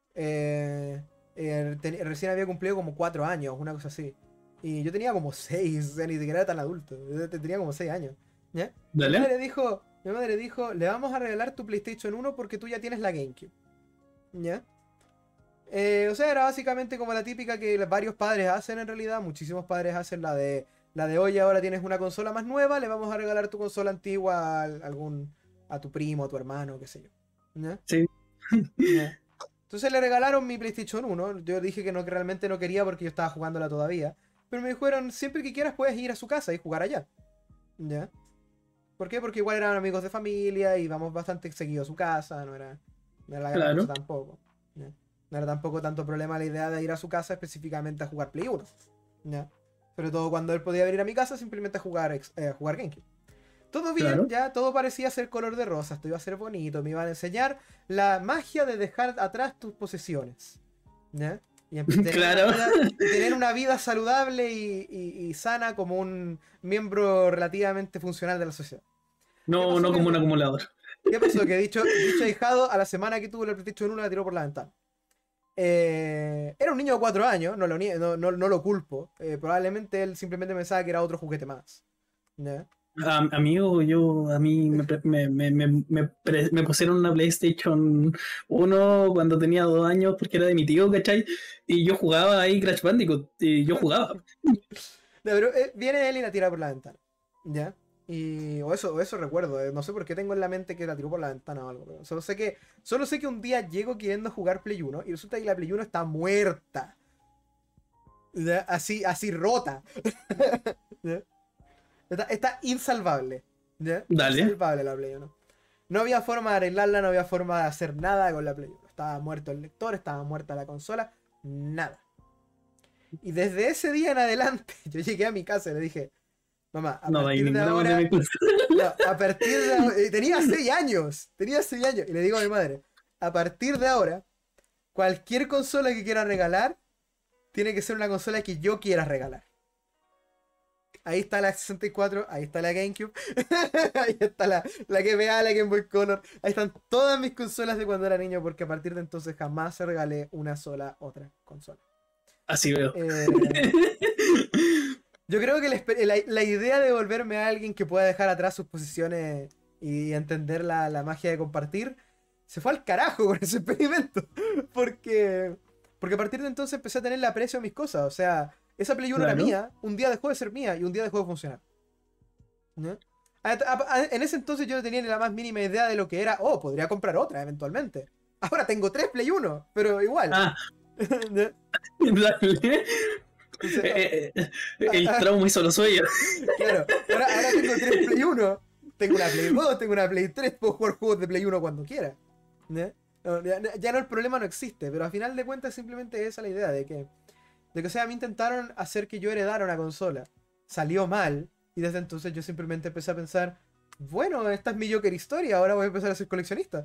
B: recién había cumplido como 4 años, una cosa así. Y yo tenía como 6, o sea, ni siquiera era tan adulto, yo tenía como 6 años, ¿ya?
A: Dale.
B: Mi madre dijo, le vamos a regalar tu PlayStation 1 porque tú ya tienes la GameCube, ¿ya? O sea, era básicamente como la típica que varios padres hacen en realidad, muchísimos padres hacen la de oye, ahora tienes una consola más nueva, le vamos a regalar tu consola antigua a tu primo, a tu hermano, qué sé yo. ¿Ya?
A: Sí.
B: ¿Ya? Entonces le regalaron mi PlayStation 1, yo dije que realmente no quería porque yo estaba jugándola todavía, pero me dijeron, siempre que quieras puedes ir a su casa y jugar allá. ¿Ya? ¿Por qué? Porque igual eran amigos de familia y íbamos bastante seguido a su casa, no era la gran
A: Claro.
B: cosa tampoco. ¿Ya? No era tampoco tanto problema la idea de ir a su casa específicamente a jugar Play 1. ¿Ya? Sobre todo cuando él podía venir a mi casa simplemente a jugar GameCube. Todo bien,
A: Claro.
B: ya, todo parecía ser color de rosa, esto iba a ser bonito, me iban a enseñar la magia de dejar atrás tus posesiones. ¿Ya? Y
A: Claro.
B: tener una vida saludable y sana como un miembro relativamente funcional de la sociedad. ¿Qué
A: No,
B: pasó?
A: no como un acumulador.
B: ¿Qué pasó? Que dicho ahijado, a la semana que tuvo la PlayStation 1 la tiró por la ventana. Era un niño de 4 años, no lo culpo. Probablemente él simplemente pensaba que era otro juguete más. ¿Ya?
A: Amigo, a mí me pusieron una PlayStation 1 cuando tenía 2 años porque era de mi tío, ¿cachai? Y yo jugaba ahí Crash Bandicoot y yo jugaba.
B: No, pero viene él y la tira por la ventana. ¿Ya? O eso recuerdo. No sé por qué tengo en la mente que la tiró por la ventana o algo. Pero solo sé que un día llego queriendo jugar Play 1 y resulta que la Play 1 está muerta. ¿Ya? Así rota. ¿Ya? Está insalvable. ¿Ya?
A: Dale.
B: Insalvable la Play 1. No había forma de arreglarla, no había forma de hacer nada con la Play 1. Estaba muerto el lector, estaba muerta la consola, nada. Y desde ese día en adelante, yo llegué a mi casa y le dije, mamá, a
A: No hay
B: partir de
A: ninguna
B: ahora...
A: manera de
B: No, a partir de ahora... Tenía 6 años, tenía 6 años. Y le digo a mi madre, a partir de ahora, cualquier consola que quiera regalar, tiene que ser una consola que yo quiera regalar. Ahí está la 64, ahí está la GameCube, ahí está la GBA, la Game Boy Color. Ahí están todas mis consolas de cuando era niño, porque a partir de entonces jamás se regalé una sola otra consola.
A: Así veo.
B: Yo creo que la idea de volverme a alguien que pueda dejar atrás sus posiciones y entender la magia de compartir, se fue al carajo con ese experimento. Porque a partir de entonces empecé a tenerle aprecio a mis cosas. O sea, esa Play 1 era
A: Claro.
B: mía, un día dejó de ser mía y un día dejó de funcionar. ¿No? En ese entonces yo no tenía ni la más mínima idea de lo que era. Oh, podría comprar otra eventualmente. Ahora tengo 3 Play 1, pero igual.
A: Ah,
B: ¿No?
A: dale.
B: Entonces,
A: El trauma hizo lo suyo.
B: claro, ahora tengo 3 Play 1, tengo una Play 2, tengo una Play 3, puedo jugar juegos de Play 1 cuando quiera. ¿No? No, ya no, el problema no existe, pero a final de cuentas simplemente esa es la idea de que, o sea, me intentaron hacer que yo heredara una consola, salió mal, y desde entonces yo simplemente empecé a pensar, bueno, esta es mi Joker historia, ahora voy a empezar a ser coleccionista.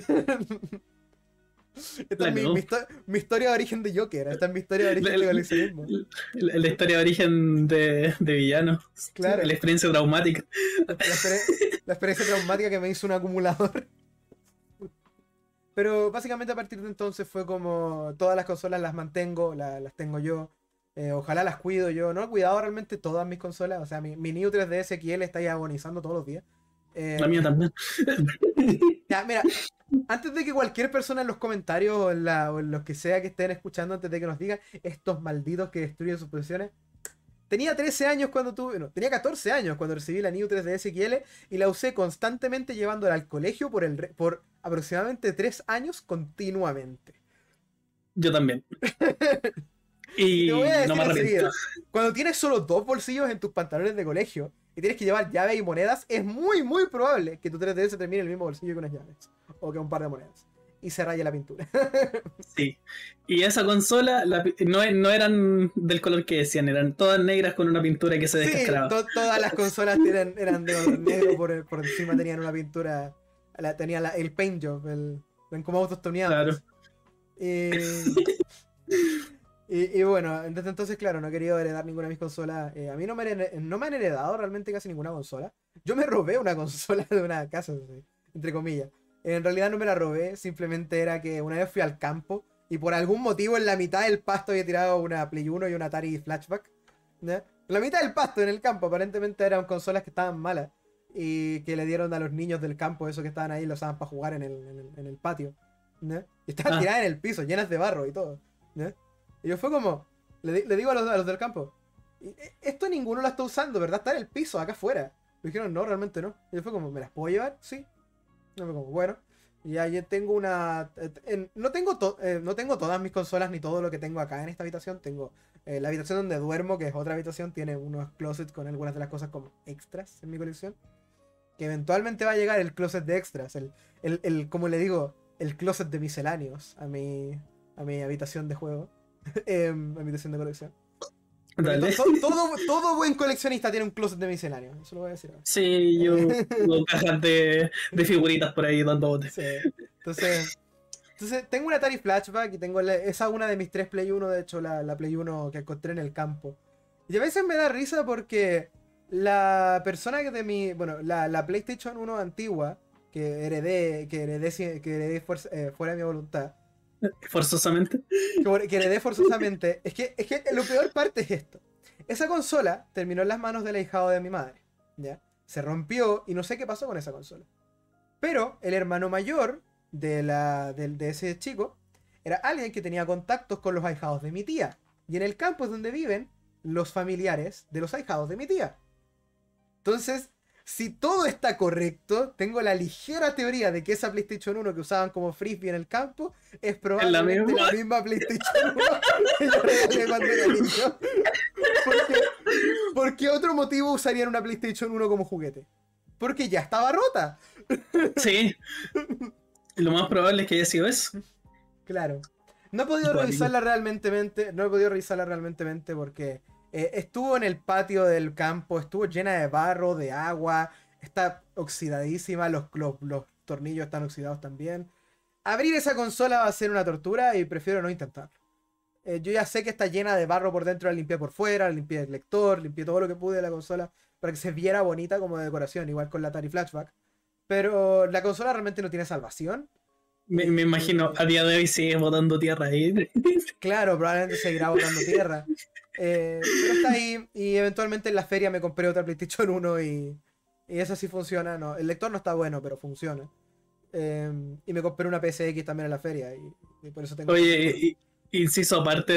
B: Esta es
A: Claro.
B: mi historia de origen de Joker, esta es mi historia de origen de coleccionismo.
A: La historia de origen de villano.
B: Claro.
A: La experiencia traumática.
B: La experiencia traumática que me hizo un acumulador. Pero básicamente a partir de entonces fue como todas las consolas las mantengo, las tengo yo. Ojalá las cuido yo. No he cuidado realmente todas mis consolas. O sea, mi Neo 3DS XL está ahí agonizando todos los días.
A: La mía también.
B: Ya, mira, antes de que cualquier persona en los comentarios o en los que sea que estén escuchando, antes de que nos digan estos malditos que destruyen sus posesiones, tenía 13 años cuando tuve, no, tenía 14 años cuando recibí la Neo 3DS XL y la usé constantemente llevándola al colegio por aproximadamente 3 años continuamente.
A: Yo también.
B: Y
A: Y
B: te voy a decir
A: no me arrepiento.
B: enseguida, cuando tienes solo 2 bolsillos en tus pantalones de colegio y tienes que llevar llaves y monedas, es muy muy probable que tu 3DS termine en el mismo bolsillo que unas llaves o que un par de monedas y se raye la pintura.
A: Sí. Y esa consola no eran del color que decían, eran todas negras con una pintura que se
B: Sí,
A: descascaraba.
B: todas las consolas eran de color negro, por encima tenían una pintura, tenían el paint job, ven como autos toneados.
A: Claro.
B: Y bueno, desde entonces, claro, no he querido heredar ninguna de mis consolas. A mí no me han heredado realmente casi ninguna consola. Yo me robé una consola de una casa, sí, entre comillas. En realidad no me la robé, simplemente era que una vez fui al campo y por algún motivo en la mitad del pasto había tirado una Play 1 y una Atari Flashback. ¿No? En la mitad del pasto, en el campo, aparentemente eran consolas que estaban malas y que le dieron a los niños del campo, esos que estaban ahí, los usaban para jugar en el patio. ¿No? Y estaban tiradas en el piso, llenas de barro y todo. ¿No? Y yo fue como, le digo a los del campo, esto ninguno lo está usando, ¿verdad? Está en el piso, acá afuera. Me dijeron, no, realmente no. Y yo fue como, ¿me las puedo llevar? Sí. Y yo fue como, bueno. Y ya yo tengo una... no tengo todas mis consolas ni todo lo que tengo acá en esta habitación. Tengo la habitación donde duermo, que es otra habitación, tiene unos closets con algunas de las cosas como extras en mi colección. Que eventualmente va a llegar el closet de extras, como le digo, el closet de misceláneos a mi habitación de juego. Habitación de colección.
A: Dale.
B: Todo buen coleccionista tiene un closet de misceláneo. Eso lo voy a decir ahora.
A: Sí, yo tengo cajas de figuritas por ahí dando botes.
B: Sí. Entonces tengo una Atari Flashback y tengo esa una de mis 3 Play 1, de hecho la Play 1 que encontré en el campo. Y a veces me da risa porque la persona que de mi... Bueno, la PlayStation 1 antigua que heredé fuera de mi voluntad.
A: Forzosamente.
B: Que heredé forzosamente. Es que lo peor parte es esto. Esa consola terminó en las manos del ahijado de mi madre. ¿Ya? Se rompió y no sé qué pasó con esa consola. Pero el hermano mayor de ese chico era alguien que tenía contactos con los ahijados de mi tía. Y en el campo es donde viven los familiares de los ahijados de mi tía. Entonces, si todo está correcto, tengo la ligera teoría de que esa PlayStation 1 que usaban como frisbee en el campo es probablemente la misma PlayStation 1 que yo regalé cuando era niño. ¿Por qué otro motivo usarían una PlayStation 1 como juguete? porque ya estaba rota.
A: Sí, lo más probable es que haya sido eso.
B: Claro. No he podido revisarla realmente, no he podido revisarla realmente porque estuvo en el patio del campo, estuvo llena de barro, de agua, está oxidadísima, los tornillos están oxidados también. Abrir esa consola va a ser una tortura y prefiero no intentarlo. Yo ya sé que está llena de barro por dentro, la limpié por fuera, la limpié el lector, limpié todo lo que pude de la consola para que se viera bonita como de decoración, igual con la Atari Flashback. Pero la consola realmente no tiene salvación.
A: Me imagino, a día de hoy sigue botando tierra ahí.
B: Claro, probablemente seguirá botando tierra. Pero está ahí y eventualmente en la feria me compré otra PlayStation 1 y eso sí funciona. No, el lector no está bueno, pero funciona. Y me compré una PSX también en la feria y por eso tengo...
A: Oye, inciso aparte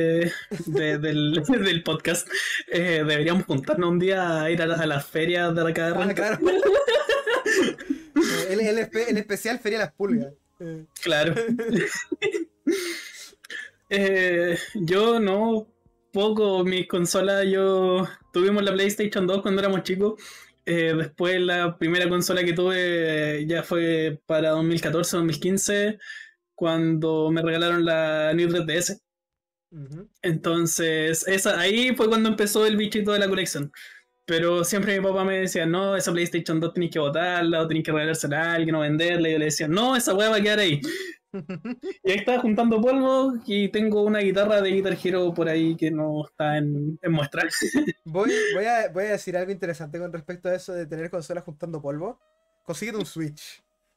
A: del podcast, deberíamos juntarnos un día a ir a las ferias de acá de
B: Ah,
A: Renca.
B: claro. El especial Feria de las Pulgas.
A: Claro. Yo no, poco, mis consolas, yo tuvimos la PlayStation 2 cuando éramos chicos. Después la primera consola que tuve ya fue para 2014-2015, cuando me regalaron la New 3DS.
B: Ujú.
A: Entonces, ahí fue cuando empezó el bichito de la colección. Pero siempre mi papá me decía, no, esa PlayStation 2 tenéis que botarla o tenéis que regalársela a alguien o venderla. Y yo le decía, no, esa weá va a quedar ahí. Y ahí estaba juntando polvo y tengo una guitarra de Guitar Hero por ahí que no está en muestra.
B: Voy a decir algo interesante con respecto a eso de tener consolas juntando polvo. Consíguete un Switch.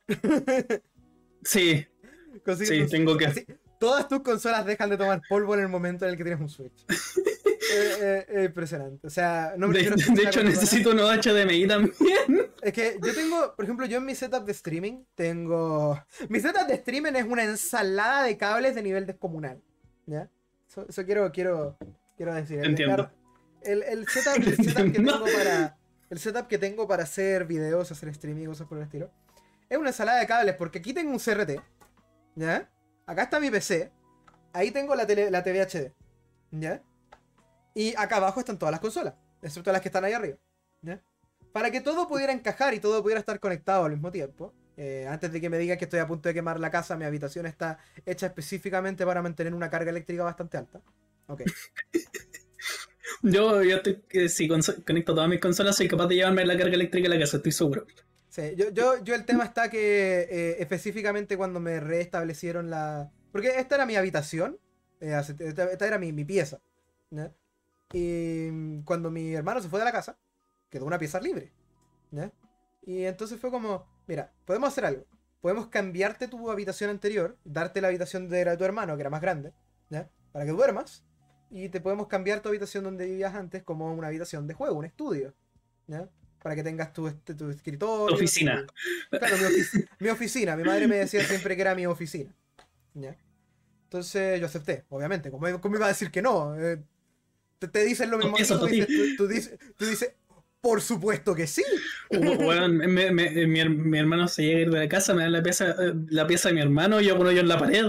A: Sí,
B: Consíguete
A: sí,
B: un
A: tengo
B: Switch.
A: que.
B: Así, todas tus consolas dejan de tomar polvo en el momento en el que tienes un Switch. Impresionante. O sea, no me
A: De,
B: refiero a
A: de
B: Switch la
A: hecho,
B: consola.
A: necesito unos HDMI también.
B: Es que yo tengo, por ejemplo, yo en mi setup de streaming tengo... Mi setup de streaming es una ensalada de cables de nivel descomunal. ¿Ya? Eso quiero decir.
A: Entiendo.
B: El setup que tengo para... El setup que tengo para hacer videos, hacer streaming y cosas por el estilo. Es una ensalada de cables porque aquí tengo un CRT. ¿Ya? Acá está mi PC. Ahí tengo la TV HD. ¿Ya? Y acá abajo están todas las consolas. Excepto las que están ahí arriba. ¿Ya? Para que todo pudiera encajar y todo pudiera estar conectado al mismo tiempo. Antes de que me diga que estoy a punto de quemar la casa, mi habitación está hecha específicamente para mantener una carga eléctrica bastante alta. Ok.
A: Yo estoy, si conecto todas mis consolas, soy capaz de llevarme la carga eléctrica a la casa, estoy seguro.
B: Sí, yo el tema está que específicamente cuando me restablecieron la... Porque esta era mi habitación. Esta era mi pieza. ¿Ya? Y cuando mi hermano se fue de la casa, quedó una pieza libre. ¿Ya? Y entonces fue como, mira, podemos hacer algo. Podemos cambiarte tu habitación anterior, darte la habitación de tu hermano, que era más grande, ¿ya? Para que duermas. Y te podemos cambiar tu habitación donde vivías antes como una habitación de juego, un estudio. ¿Ya? Para que tengas tu escritorio.
A: Oficina.
B: Claro, mi oficina. Mi madre me decía siempre que era mi oficina. ¿Ya? Entonces yo acepté, obviamente. ¿Cómo iba a decir que no? Te dicen lo mismo que tú dices, por supuesto que sí.
A: Bueno, mi hermano se llega a ir de la casa, me da la pieza de mi hermano y yo con hoyo en la pared.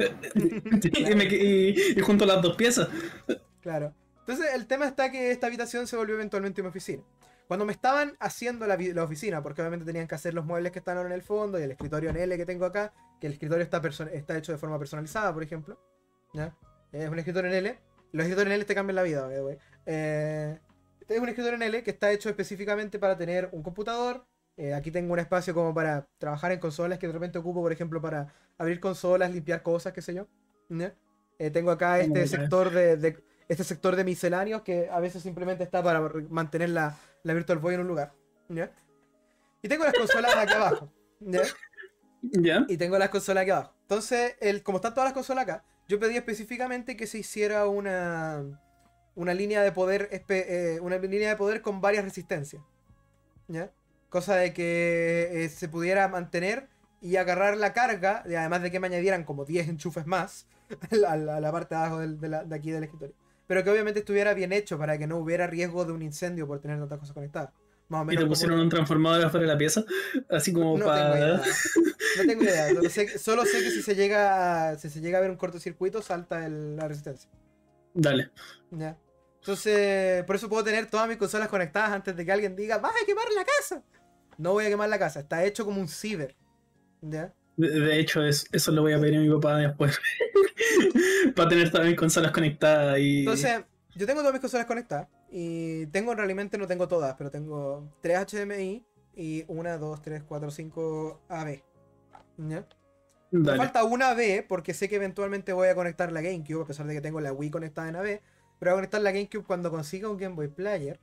A: Y junto las dos piezas.
B: Claro. Entonces el tema está que esta habitación se volvió eventualmente mi oficina. Cuando me estaban haciendo la oficina, porque obviamente tenían que hacer los muebles que están ahora en el fondo y el escritorio en L que tengo acá, que el escritorio está hecho de forma personalizada, por ejemplo. ¿Ya? Es un escritorio en L. Los escritorios en L te cambian la vida, güey. Este es un escritorio en L que está hecho específicamente para tener un computador. Aquí tengo un espacio como para trabajar en consolas que de repente ocupo, por ejemplo, para abrir consolas, limpiar cosas, qué sé yo. ¿Ya? Tengo acá este sector de misceláneos que a veces simplemente está para mantener la Virtual Boy en un lugar. ¿Ya? Y tengo las consolas aquí abajo. ¿Ya?
A: ¿Ya?
B: Y tengo las consolas aquí abajo. Entonces, como están todas las consolas acá, yo pedí específicamente que se hiciera una línea de poder con varias resistencias. ¿Ya? Cosa de que se pudiera mantener y agarrar la carga, y además de que me añadieran como 10 enchufes más a la parte de abajo de aquí del escritorio. Pero que obviamente estuviera bien hecho para que no hubiera riesgo de un incendio por tener tantas cosas conectadas. Más o
A: ¿Y
B: menos
A: te pusieron un transformador afuera de la pieza? Así como
B: no
A: para...
B: tengo idea. No tengo idea. Solo sé que si se llega a ver un cortocircuito, salta la resistencia.
A: Dale.
B: ¿Ya? Entonces, por eso puedo tener todas mis consolas conectadas antes de que alguien diga, ¡vas a quemar la casa! No voy a quemar la casa, está hecho como un ciber. ¿Ya?
A: De hecho, eso le voy a pedir a mi papá después. Para tener también consolas conectadas y.
B: Entonces, yo tengo todas mis consolas conectadas. Y tengo, realmente no tengo todas, pero tengo 3 HDMI y 1, 2, 3, 4, 5 AB. ¿Ya? Me
A: Dale.
B: falta una B porque sé que eventualmente voy a conectar la GameCube, a pesar de que tengo la Wii conectada en AB. Pero voy a conectar la GameCube cuando consiga un Game Boy Player.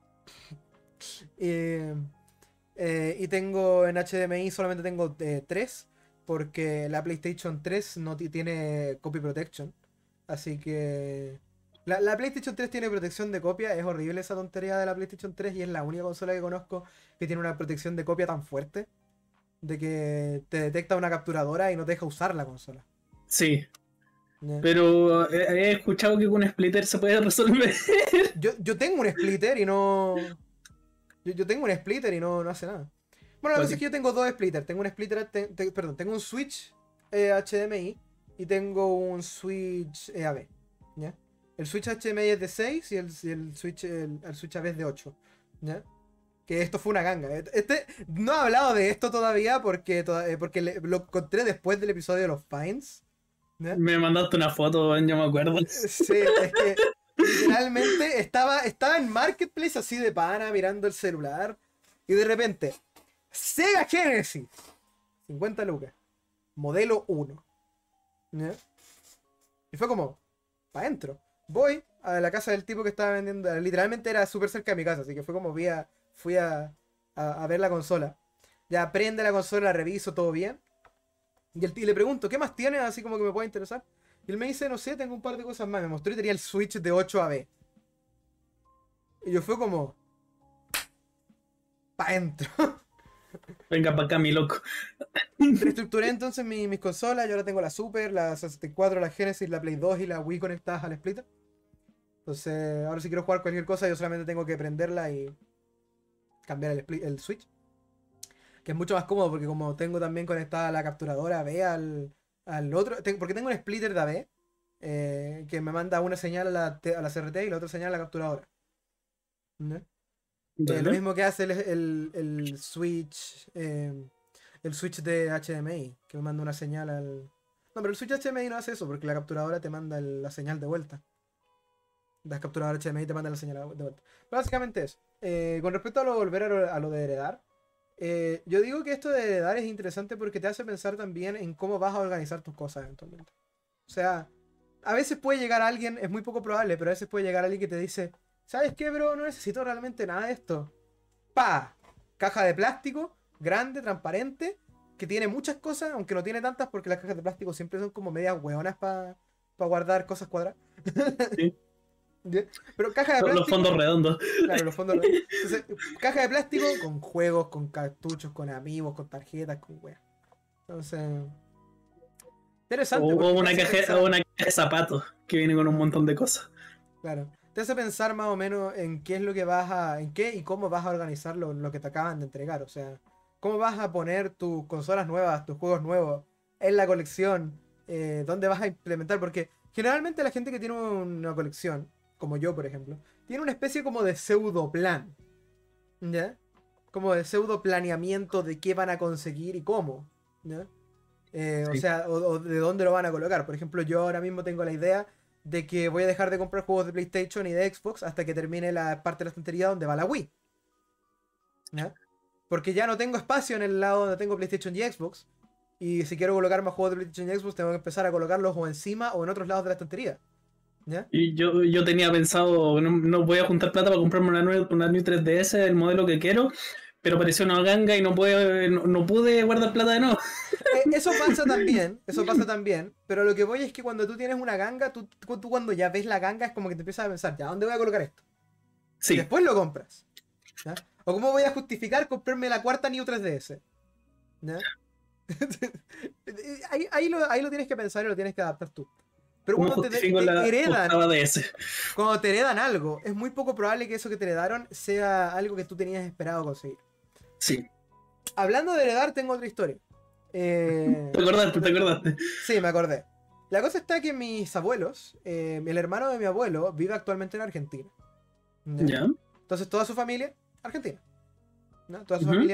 B: Eh, y tengo en HDMI solamente tengo 3 porque la PlayStation 3 no tiene copy protection. Así que la PlayStation 3 tiene protección de copia. Es horrible esa tontería de la PlayStation 3 y es la única consola que conozco que tiene una protección de copia tan fuerte de que te detecta una capturadora y no te deja usar la consola.
A: Sí.
B: ¿Ya?
A: Pero he escuchado que con un splitter se puede resolver.
B: Yo tengo un splitter y no. Yo tengo un splitter y no hace nada. Bueno, la cosa es que yo tengo dos splitters. Tengo un splitter, perdón, tengo un switch HDMI y tengo un switch AB. ¿Ya? El switch HDMI es de 6 y el switch, el switch AB es de 8. ¿Ya? Que esto fue una ganga. No he hablado de esto todavía porque, porque lo encontré después del episodio de los Finds. ¿Ya?
A: Me mandaste una foto, yo me acuerdo.
B: Sí, es que literalmente estaba en Marketplace así de pana mirando el celular y de repente Sega Genesis 50 lucas modelo 1, ¿ya? Y fue como para adentro. Voy a la casa del tipo que estaba vendiendo, literalmente era súper cerca de mi casa, así que fue como fui a ver la consola. Ya prende la consola, la reviso, todo bien. Y le pregunto, ¿qué más tienes? Así como que me puede interesar. Y él me dice, no sé, tengo un par de cosas más. Me mostró y tenía el Switch de 8 a B. Y yo fue como. Pa' dentro.
A: Venga para acá, mi loco.
B: Reestructuré entonces mis consolas. Yo ahora tengo la Super, la 64, la Genesis, la Play 2 y la Wii conectadas al splitter. Entonces, ahora si quiero jugar cualquier cosa, yo solamente tengo que prenderla y cambiar el Switch. Que es mucho más cómodo porque como tengo también conectada la capturadora B al otro. Porque tengo un splitter de AB. Que me manda una señal a la CRT y la otra señal a la capturadora. ¿No? Lo mismo que hace el Switch. El Switch de HDMI. Que me manda una señal al. No, pero el Switch HDMI no hace eso porque la capturadora te manda la señal de vuelta. Las capturadoras HDMI te mandan la señal de vuelta. Pero básicamente eso. Con respecto a volver a lo de heredar. Yo digo que esto de heredar es interesante porque te hace pensar también en cómo vas a organizar tus cosas eventualmente. O sea, a veces puede llegar alguien, es muy poco probable, pero a veces puede llegar alguien que te dice, ¿sabes qué, bro? No necesito realmente nada de esto. ¡Pa! Caja de plástico, grande, transparente, que tiene muchas cosas, aunque no tiene tantas porque las cajas de plástico siempre son como medias hueonas para guardar cosas cuadradas.
A: Sí.
B: Pero caja de
A: Los
B: plástico.
A: fondos redondos.
B: Claro, los fondos redondos. Entonces, caja de plástico con juegos, con cartuchos, con amigos, con tarjetas, con weas. Entonces. Interesante.
A: O
B: Porque
A: una caja, o una caja de zapatos que viene con un montón de cosas.
B: Claro. Te hace pensar más o menos en qué es lo que vas a. En qué y cómo vas a organizar lo que te acaban de entregar. O sea, cómo vas a poner tus consolas nuevas, tus juegos nuevos en la colección. Dónde vas a implementar. Porque generalmente la gente que tiene una colección, como yo por ejemplo, tiene una especie como de pseudo plan. ¿Ya? Como de pseudo planeamiento de qué van a conseguir y cómo. ¿Ya? O
A: Sí.
B: sea, o de dónde lo van a colocar. Por ejemplo, yo ahora mismo tengo la idea de que voy a dejar de comprar juegos de PlayStation y de Xbox hasta que termine la parte de la estantería donde va la Wii. ¿Ya? Porque ya no tengo espacio en el lado donde tengo PlayStation y Xbox. Y si quiero colocar más juegos de PlayStation y Xbox, tengo que empezar a colocarlos o encima o en otros lados de la estantería. ¿Ya?
A: Y yo tenía pensado, no voy a juntar plata para comprarme una New 3DS, el modelo que quiero, pero apareció una ganga y no pude guardar plata de nuevo.
B: Eso pasa también, pero lo que voy es que cuando tú tienes una ganga, tú cuando ya ves la ganga es como que te empiezas a pensar, ¿ya dónde voy a colocar esto? Y
A: Sí,
B: después lo compras. ¿Ya? O cómo voy a justificar comprarme la cuarta New 3DS. ¿Ya? ahí lo tienes que pensar y lo tienes que adaptar tú. Pero
A: ¿cómo
B: cuando
A: justifico
B: te
A: la
B: heredan,
A: octava DS?
B: cuando te heredan algo, es muy poco probable que eso que te heredaron sea algo que tú tenías esperado conseguir.
A: Sí,
B: Hablando de heredar, tengo otra historia.
A: te acordaste.
B: Sí, me acordé. La cosa está que mis abuelos, el hermano de mi abuelo, vive actualmente en Argentina. ¿Ya?
A: Ya.
B: Entonces toda su familia, Argentina. ¿No? Toda su
A: Ujú.
B: familia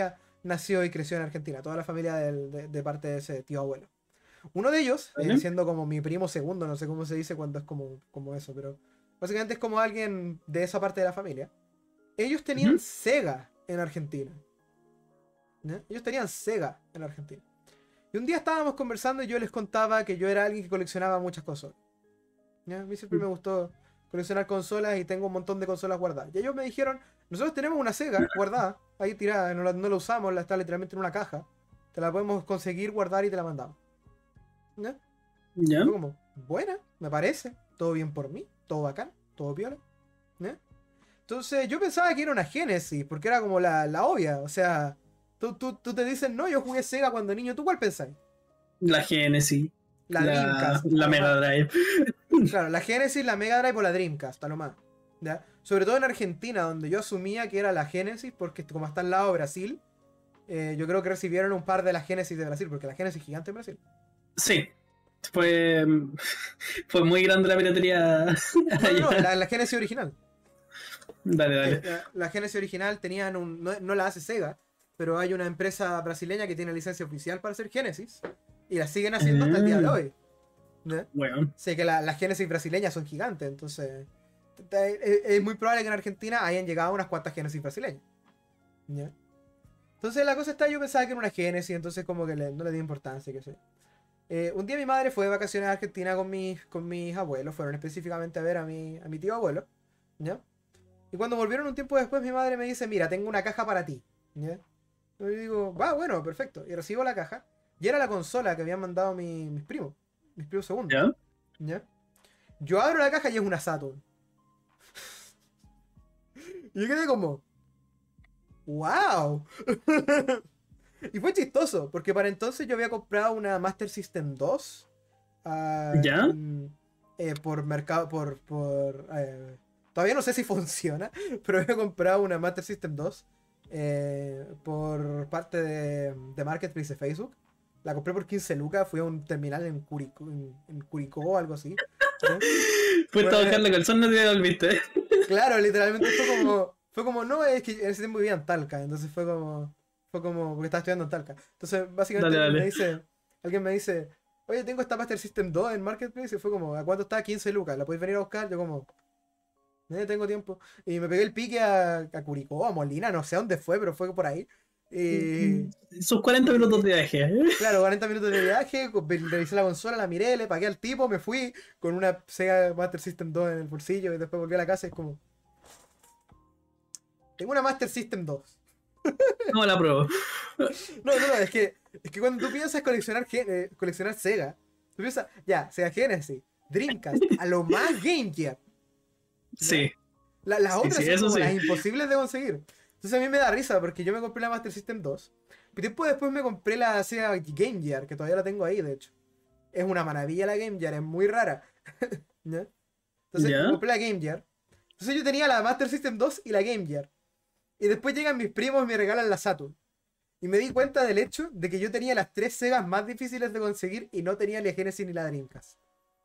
B: nació y creció en Argentina. Toda la familia de parte de ese tío abuelo. Uno de ellos,
A: ¿Vale?
B: siendo como mi primo segundo, no sé cómo se dice cuando es como eso, pero básicamente es como alguien de esa parte de la familia. Ellos tenían
A: Ujú.
B: Sega en Argentina. ¿Ya? Ellos tenían Sega en Argentina. Y un día estábamos conversando y yo les contaba que yo era alguien que coleccionaba muchas consolas. ¿Ya? A mí siempre me gustó coleccionar consolas y tengo un montón de consolas guardadas. Y ellos me dijeron, nosotros tenemos una Sega guardada, ahí tirada, no la usamos, la está literalmente en una caja. Te la podemos conseguir, guardar y te la mandamos. ¿Ya? Y
A: ¿Ya?
B: fue como, buena, me parece, todo bien por mí, todo bacán, todo piola. ¿Ya? Entonces yo pensaba que era una Genesis, porque era como la obvia, o sea, tú te dicen, no, yo jugué Sega cuando niño, ¿tú cuál pensáis?
A: La Genesis,
B: La Dreamcast, a
A: la
B: lo
A: Mega
B: más.
A: Drive.
B: Claro, la Genesis, la Mega Drive o la Dreamcast, a lo más. ¿Ya? Sobre todo en Argentina, donde yo asumía que era la Genesis, porque como está al lado de Brasil, yo creo que recibieron un par de las Genesis de Brasil, porque la Genesis es gigante en Brasil.
A: Sí, fue, fue muy grande la piratería
B: No,
A: allá.
B: la Genesis original.
A: Dale, dale.
B: La Genesis original tenían no la hace Sega, pero hay una empresa brasileña que tiene licencia oficial para hacer Genesis, y la siguen haciendo hasta el día de
A: Ah,
B: hoy. ¿Ya?
A: bueno,
B: Sé que las Genesis brasileñas son gigantes, entonces es muy probable que en Argentina hayan llegado unas cuantas Genesis brasileñas. ¿Ya? Entonces la cosa está, yo pensaba que era una Genesis, entonces como que no le di importancia, qué sé yo. Un día mi madre fue de vacaciones a Argentina con mis abuelos, fueron específicamente a ver a mi tío abuelo, ¿ya? Y cuando volvieron un tiempo después, mi madre me dice, mira, tengo una caja para ti, ¿ya? Y yo digo, va, bueno, perfecto. Y recibo la caja, y era la consola que habían mandado mis primos segundos,
A: ¿ya?
B: ¿ya? Yo abro la caja y es una Saturn. Y yo quedé como, ¡wow! Y fue chistoso, porque para entonces yo había comprado una Master System 2
A: ¿Ya?
B: por mercado, todavía no sé si funciona, pero había comprado una Master System 2 por parte de Marketplace de Facebook. La compré por 15 lucas, fui a un terminal en Curicó o algo así. ¿Ya?
A: Fuiste a buscar
B: Fue,
A: la calzón y te volviste.
B: claro, literalmente fue como, no, es que en ese tiempo vivía en Talca, entonces fue como, porque estaba estudiando en Talca. Entonces, básicamente
A: Dale, dale.
B: alguien me dice, oye, tengo esta Master System 2 en Marketplace, y fue como, ¿a cuánto está? 15 lucas, ¿la podéis venir a buscar? Yo como, tengo tiempo. Y me pegué el pique a Curicó, a Molina, no sé a dónde fue, pero fue por ahí. Y,
A: Sus 40 minutos de viaje.
B: claro, 40 minutos de viaje, revisé la consola, la miré, le pagué al tipo, me fui con una Sega Master System 2 en el bolsillo y después volví a la casa y es como, tengo una Master System 2.
A: No la pruebo.
B: No, es que cuando tú piensas coleccionar Sega, tú piensas, ya, Sega Genesis, Dreamcast, a lo más Game Gear, ¿ya?
A: Sí,
B: Las
A: sí,
B: otras
A: sí,
B: son
A: eso
B: como
A: sí.
B: las imposibles de conseguir. Entonces a mí me da risa porque yo me compré la Master System 2, pero tiempo después me compré la Sega Game Gear, que todavía la tengo ahí, de hecho. Es una maravilla la Game Gear, es muy rara. ¿Ya? Entonces me
A: ¿Ya?
B: compré la Game Gear. Entonces yo tenía la Master System 2 y la Game Gear. Y después llegan mis primos y me regalan la Saturn. Y me di cuenta del hecho de que yo tenía las tres Segas más difíciles de conseguir y no tenía ni la Genesis ni la Dreamcast.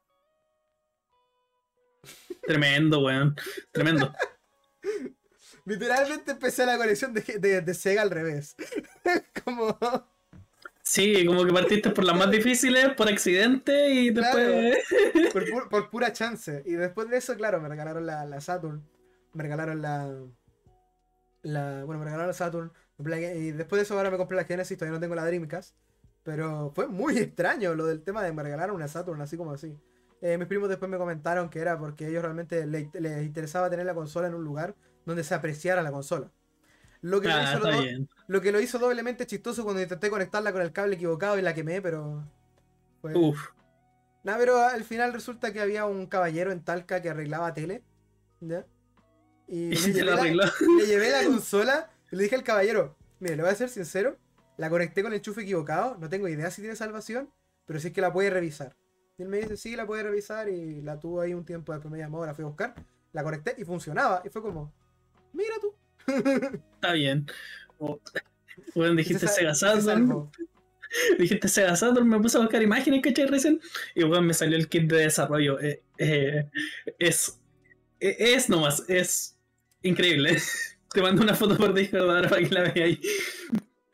A: Tremendo, weón. Tremendo.
B: Literalmente empecé la colección de Sega al revés. Como,
A: Sí, como que partiste por las más difíciles, por accidente, y
B: claro,
A: después.
B: por pura chance. Y después de eso, claro, me regalaron la Saturn. Me regalaron bueno, me regalaron la Saturn. Y después de eso ahora me compré la Genesis, todavía no tengo la Dreamcast. Pero fue muy extraño lo del tema de me regalaron una Saturn así como así. Mis primos después me comentaron que era porque a ellos realmente les interesaba tener la consola en un lugar donde se apreciara la consola. Lo que lo
A: Ah,
B: hizo,
A: está bien.
B: lo que lo hizo doblemente chistoso cuando intenté conectarla con el cable equivocado y la quemé, pero fue...
A: Uf.
B: Nada, pero al final resulta que había un caballero en Talca que arreglaba tele, ¿ya? Y
A: Y te lo arregló.
B: le llevé la consola y le dije al caballero, mire, le voy a ser sincero, la conecté con el enchufe equivocado, no tengo idea si tiene salvación, pero sí es que la puede revisar. Y él me dice, sí, la puede revisar y la tuvo ahí un tiempo, después me llamó, la fui a buscar, la conecté y funcionaba. Y fue como, mira tú.
A: Está bien. Oh, weón,
B: Y se,
A: dijiste
B: sa-
A: Sega
B: y se
A: Saturn.
B: salvó.
A: Dijiste Sega Saturn, me puse a buscar imágenes, ¿cachai? Recién. Y weón, me salió el kit de desarrollo. Es. Es nomás, es increíble. Te mando una foto por Discord ahora para que la veáis.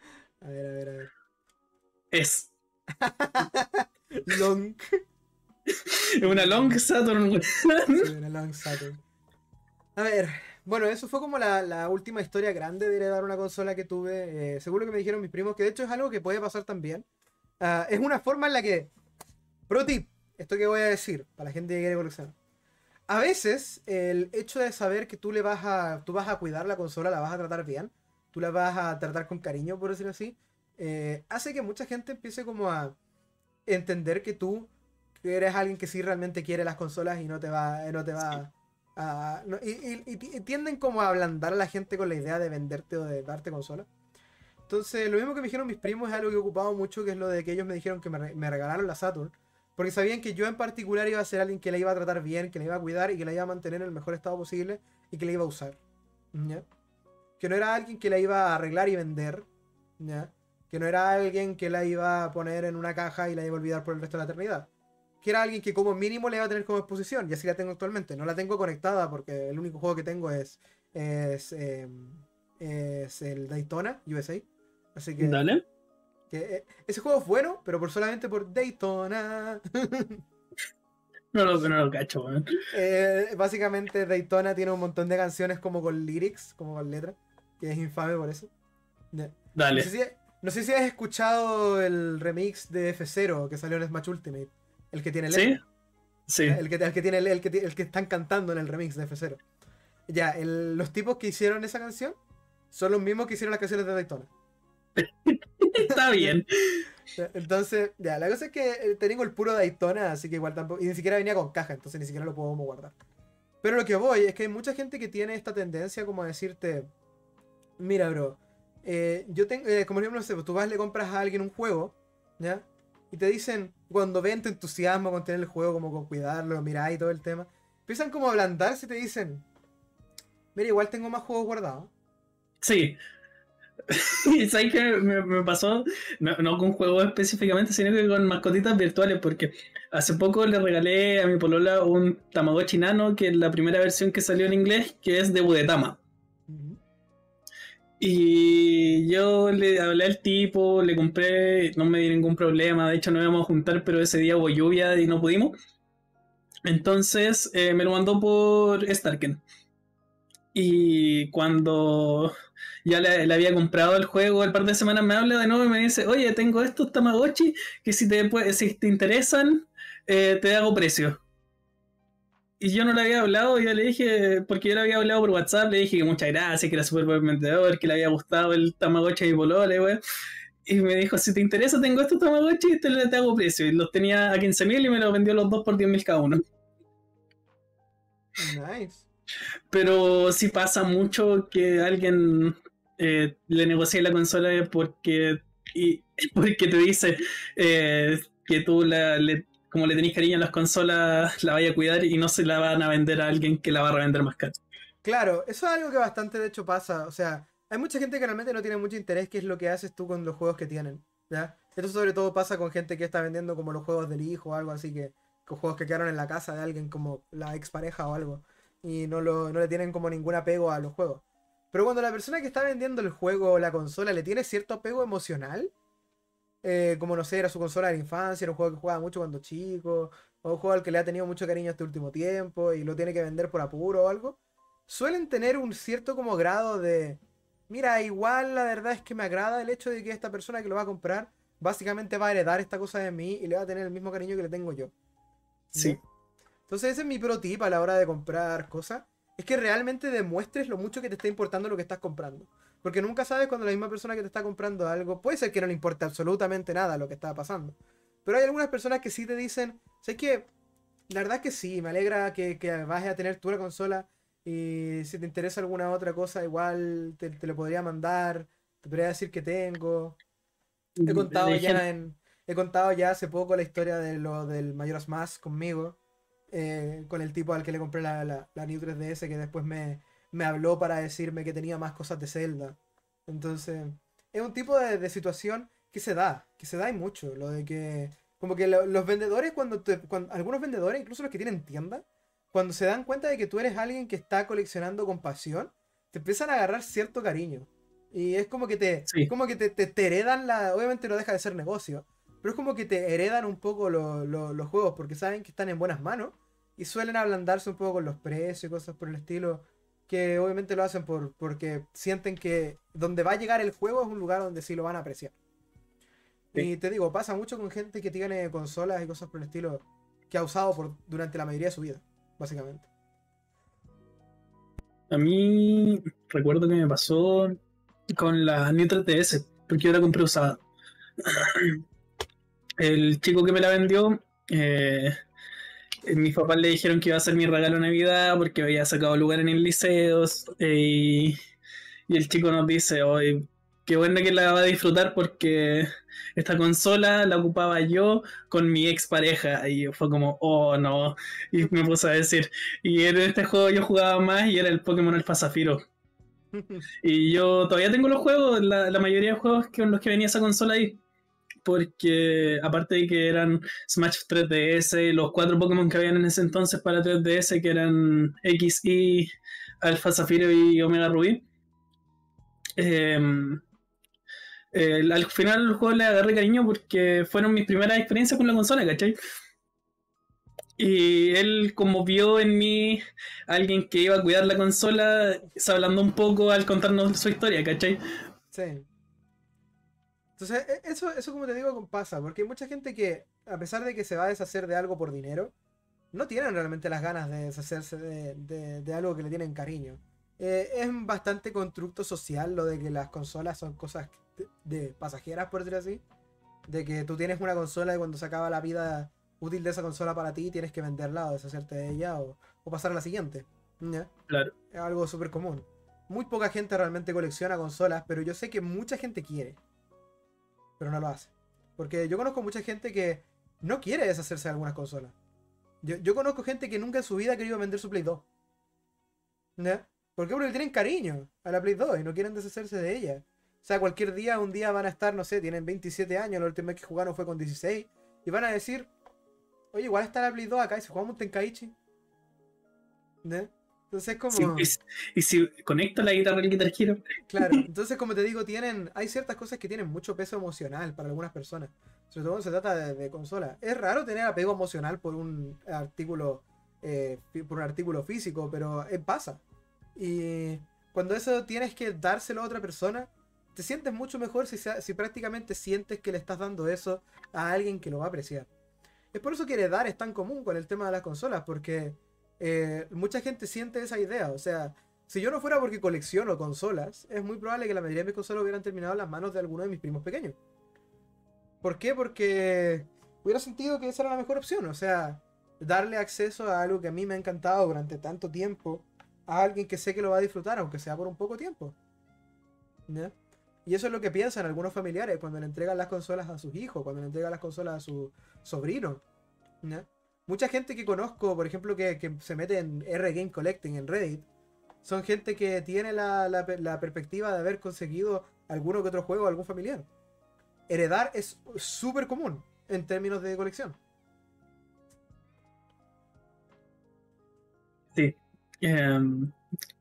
B: A ver, a ver, a ver.
A: Es
B: Long.
A: una Long Saturn.
B: Sí, una Long Saturn. A ver, bueno, eso fue como la última historia grande de heredar una consola que tuve. Seguro que me dijeron mis primos, que de hecho es algo que puede pasar también. Es una forma en la que... Pro tip, esto que voy a decir, para la gente que quiere coleccionar. A veces, el hecho de saber que tú vas a cuidar la consola, la vas a tratar bien, tú la vas a tratar con cariño, por decirlo así, hace que mucha gente empiece como a entender que tú eres alguien que sí realmente quiere las consolas y no te va y tienden como a ablandar a la gente con la idea de venderte o de darte consolas. Entonces, lo mismo que me dijeron mis primos es algo que he ocupado mucho, que es lo de que ellos me dijeron que me regalaron la Saturn, porque sabían que yo en particular iba a ser alguien que la iba a tratar bien, que la iba a cuidar y que la iba a mantener en el mejor estado posible y que la iba a usar. ¿Ya? Que no era alguien que la iba a arreglar y vender, ¿ya? Que no era alguien que la iba a poner en una caja y la iba a olvidar por el resto de la eternidad. Que era alguien que como mínimo la iba a tener como exposición, y así la tengo actualmente. No la tengo conectada porque el único juego que tengo es, eh, es el Daytona USA. Así
A: Dale.
B: que ese juego es bueno, pero solamente por Daytona.
A: No lo cacho, weón.
B: Básicamente Daytona tiene un montón de canciones como con lyrics, como con letras, que es infame por eso. Ya. No sé
A: Dale.
B: si, no sé si has escuchado el remix de F0 que salió en Smash Ultimate, el que tiene
A: ¿Sí?
B: letra. ¿Ya?
A: Sí.
B: El que tiene el que están cantando en el remix de F0. Ya, los tipos que hicieron esa canción son los mismos que hicieron las canciones de Daytona.
A: Está
B: ¿Ya?
A: bien.
B: Entonces, ya, la cosa es que tengo el puro Daytona, así que igual tampoco. Y ni siquiera venía con caja, entonces ni siquiera lo puedo como guardar. Pero lo que voy es que hay mucha gente que tiene esta tendencia como a decirte: mira, bro, yo tengo. Como ejemplo, no sé, pues tú vas, le compras a alguien un juego, ¿ya? Y te dicen, cuando ven tu entusiasmo con tener el juego, como con cuidarlo, mirar y todo el tema, empiezan como a ablandarse y te dicen: mira, igual tengo más juegos guardados.
A: Sí. Y sabes que me pasó, no con juegos específicamente, sino que con mascotitas virtuales, porque hace poco le regalé a mi polola un Tamagotchi Nano, que es la primera versión que salió en inglés, que es de Budetama.
B: Ujú.
A: Y yo le hablé al tipo, le compré, no me dio ningún problema, de hecho nos íbamos a juntar, pero ese día hubo lluvia y no pudimos. Entonces me lo mandó por Starken. Y cuando ya le había comprado el juego, al par de semanas me habla de nuevo y me dice, oye, tengo estos Tamagotchi que si te interesan, te hago precio. Y yo no le había hablado, yo le dije, porque yo le había hablado por WhatsApp, le dije que muchas gracias, que era súper buen vendedor, que le había gustado el Tamagotchi a mi polola, wey. Y me dijo, si te interesa, tengo estos Tamagotchi, te hago precio. Y los tenía a 15.000 y me los vendió los dos por 10.000 cada uno.
B: Nice.
A: Pero sí pasa mucho que alguien le negocie la consola porque te dice que tú como le tenés cariño a las consolas, la vaya a cuidar y no se la van a vender a alguien que la va a revender más caro.
B: Claro, eso es algo que bastante de hecho pasa. O sea, hay mucha gente que realmente no tiene mucho interés qué es lo que haces tú con los juegos que tienen. ¿Ya? Esto sobre todo pasa con gente que está vendiendo como los juegos del hijo o algo así, que con juegos que quedaron en la casa de alguien como la expareja o algo. Y no le tienen como ningún apego a los juegos. Pero cuando la persona que está vendiendo el juego o la consola le tiene cierto apego emocional, como no sé, era su consola de la infancia, era un juego que jugaba mucho cuando chico, o un juego al que le ha tenido mucho cariño este último tiempo y lo tiene que vender por apuro o algo, suelen tener un cierto como grado de, mira, igual la verdad es que me agrada el hecho de que esta persona que lo va a comprar básicamente va a heredar esta cosa de mí y le va a tener el mismo cariño que le tengo yo. ¿Ya?
A: Sí.
B: Entonces ese es mi pro tip a la hora de comprar cosas. Es que realmente demuestres lo mucho que te está importando lo que estás comprando. Porque nunca sabes cuando la misma persona que te está comprando algo, puede ser que no le importe absolutamente nada lo que está pasando. Pero hay algunas personas que sí te dicen, sé que la verdad es que sí, me alegra que vas a tener tú la consola y si te interesa alguna otra cosa, igual te lo podría mandar, te podría decir que tengo. He contado
A: De gente,
B: ya he contado ya hace poco la historia de lo del Majora's Mask conmigo, con el tipo al que le compré la New 3DS que después me habló para decirme que tenía más cosas de Zelda. Entonces, es un tipo de situación que se da y mucho, lo de que como que los vendedores algunos vendedores, incluso los que tienen tienda, cuando se dan cuenta de que tú eres alguien que está coleccionando con pasión, te empiezan a agarrar cierto cariño. Y es
A: Sí,
B: te heredan la. Obviamente no deja de ser negocio. Pero es como que te heredan un poco los juegos. Porque saben que están en buenas manos. Y suelen ablandarse un poco con los precios y cosas por el estilo. Que obviamente lo hacen porque sienten que donde va a llegar el juego es un lugar donde sí lo van a apreciar.
A: sí.
B: Y te digo, pasa mucho con gente que tiene consolas y cosas por el estilo. Que ha usado durante la mayoría de su vida. Básicamente.
A: A mí recuerdo que me pasó con la New 3DS, porque yo la compré usada. El chico que me la vendió, mis papás le dijeron que iba a ser mi regalo de Navidad porque había sacado lugar en el liceo y el chico nos dice, hoy qué bueno que la va a disfrutar porque esta consola la ocupaba yo con mi expareja y fue como, oh no, y me puse a decir, y en este juego yo jugaba más y era el Pokémon Alpha Zafiro. Y yo todavía tengo los juegos, la mayoría de juegos con los que venía esa consola ahí. Porque aparte de que eran Smash 3DS, los cuatro Pokémon que habían en ese entonces para 3DS, que eran X, Y, Alpha Zafiro y Omega Rubí, eh, al final del juego le agarré cariño porque fueron mis primeras experiencias con la consola, ¿cachai? Y él como vio en mí a alguien que iba a cuidar la consola, se hablando un poco al contarnos su historia, ¿cachai?
B: Sí. Entonces, eso como te digo, pasa, porque hay mucha gente que, a pesar de que se va a deshacer de algo por dinero, no tienen realmente las ganas de deshacerse de algo que le tienen cariño. Es bastante constructo social lo de que las consolas son cosas de pasajeras, por decirlo así. De que tú tienes una consola y cuando se acaba la vida útil de esa consola para ti, tienes que venderla o deshacerte de ella o pasar a la siguiente. ¿Ya?
A: Claro.
B: Es algo súper común. Muy poca gente realmente colecciona consolas, pero yo sé que mucha gente quiere, pero no lo hace. Porque yo conozco mucha gente que no quiere deshacerse de algunas consolas. Yo conozco gente que nunca en su vida ha querido vender su Play 2. ¿Ya? ¿Por qué? Porque le tienen cariño a la Play 2 y no quieren deshacerse de ella. O sea, cualquier día, un día van a estar, no sé, tienen 27 años, la última vez que jugaron fue con 16, y van a decir, oye, igual está la Play 2 acá y si jugamos un Tenkaichi. ¿Ya? Entonces es
A: Si-
B: como,
A: y si conecto la guitarra al Guitar Hero,
B: claro, entonces como te digo, hay ciertas cosas que tienen mucho peso emocional para algunas personas. Sobre todo cuando se trata de consola. Es raro tener apego emocional por un artículo físico, pero pasa. Y cuando eso tienes que dárselo a otra persona, te sientes mucho mejor si prácticamente sientes que le estás dando eso a alguien que lo va a apreciar. Es por eso que heredar es tan común con el tema de las consolas, porque mucha gente siente esa idea. O sea, si yo no fuera porque colecciono consolas, es muy probable que la mayoría de mis consolas hubieran terminado en las manos de alguno de mis primos pequeños. ¿Por qué? Porque hubiera sentido que esa era la mejor opción. O sea, darle acceso a algo que a mí me ha encantado durante tanto tiempo a alguien que sé que lo va a disfrutar, aunque sea por un poco tiempo. ¿Ya? Y eso es lo que piensan algunos familiares cuando le entregan las consolas a sus hijos, cuando le entregan las consolas a sus sobrinos. ¿Ya? Mucha gente que conozco, por ejemplo, que se mete en R Game Collecting en Reddit, son gente que tiene la perspectiva de haber conseguido alguno que otro juego a algún familiar. Heredar es súper común en términos de colección.
A: sí. Em,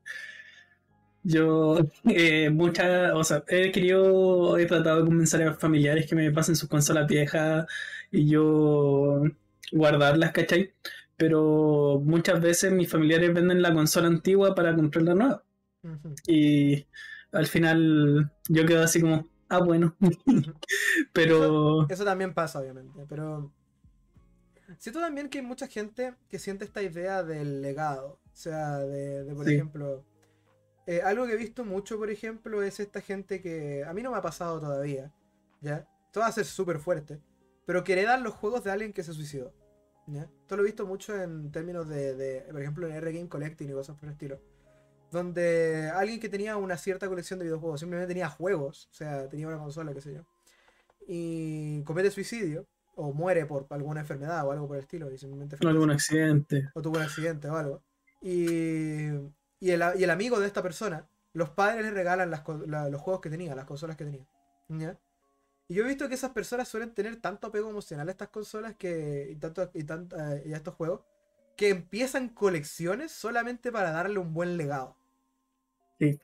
A: yo, o sea, he tratado de convencer a familiares que me pasen sus consolas viejas y yo guardarlas, ¿cachai? Pero muchas veces mis familiares venden la consola antigua para comprar la nueva.
B: Ujú,
A: Y al final yo quedo así como, ah, bueno,
B: ujú. Eso,
A: pero
B: eso también pasa, obviamente. Pero siento también que hay mucha gente que siente esta idea del legado. O sea, por
A: sí,
B: ejemplo, algo que he visto mucho, por ejemplo, es esta gente que a mí no me ha pasado todavía, ¿ya? Esto va a ser súper fuerte, pero que heredan los juegos de alguien que se suicidó, ¿ya? Esto lo he visto mucho en términos por ejemplo, en R Game Collecting y cosas por el estilo, donde alguien que tenía una cierta colección de videojuegos, simplemente tenía juegos, o sea, tenía una consola, qué sé yo, y comete suicidio, o muere por alguna enfermedad o algo por el estilo, y simplemente fallece
A: algún accidente.
B: o tuvo un accidente o algo. Y, y el amigo de esta persona, los padres le regalan los juegos que tenía, las consolas que tenía. ¿Ya? Y yo he visto que esas personas suelen tener tanto apego emocional a estas consolas y a estos juegos que empiezan colecciones solamente para darle un buen legado.
A: Sí.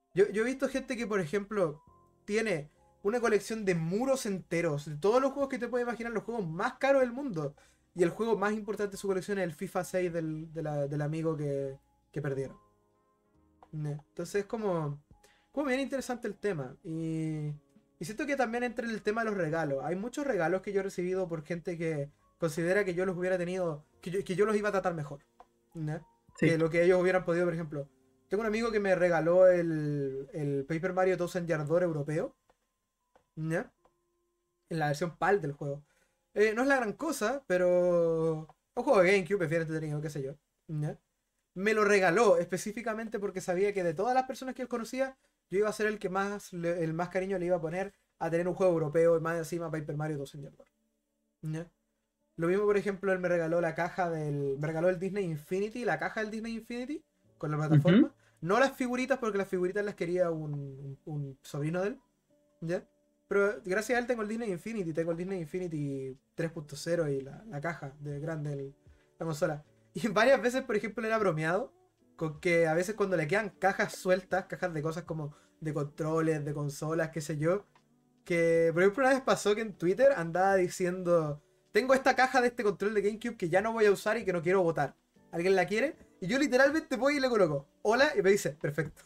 B: Yo he visto gente que, por ejemplo, tiene una colección de muros enteros de todos los juegos que te puedes imaginar, los juegos más caros del mundo. Y el juego más importante de su colección es el FIFA 6 del amigo que perdieron. Ne. Entonces es como bien interesante el tema. Y siento que también entra en el tema de los regalos. Hay muchos regalos que yo he recibido por gente que considera que yo los hubiera tenido, que yo los iba a tratar mejor. ¿Ne? Que
A: Sí.
B: lo que ellos hubieran podido, por ejemplo. Tengo un amigo que me regaló el Paper Mario Thousand Year Door europeo. ¿Ne? En la versión PAL del juego. No es la gran cosa, pero... Un juego de GameCube, prefiero entretenido, qué sé yo. ¿Ne? Me lo regaló específicamente porque sabía que de todas las personas que él conocía, yo iba a ser el que más el más cariño le iba a poner a tener un juego europeo y más encima Paper Mario 2 en Year. ¿Ya? Lo mismo, por ejemplo, él me regaló la caja del. Me regaló el Disney Infinity, la caja del Disney Infinity, con la
A: Ujú.
B: plataforma. No las figuritas, porque las figuritas las quería un sobrino de él. ¿Ya? Pero gracias a él tengo el Disney Infinity, tengo el Disney Infinity 3.0 y la caja de grande, la consola. Y varias veces, por ejemplo, él ha bromeado con que a veces cuando le quedan cajas sueltas, cajas de cosas como de controles, de consolas, qué sé yo, que por ejemplo una vez pasó que en Twitter andaba diciendo, tengo esta caja de este control de GameCube que ya no voy a usar y que no quiero botar. ¿Alguien la quiere? Y yo literalmente voy y le coloco, hola, y me dice, perfecto.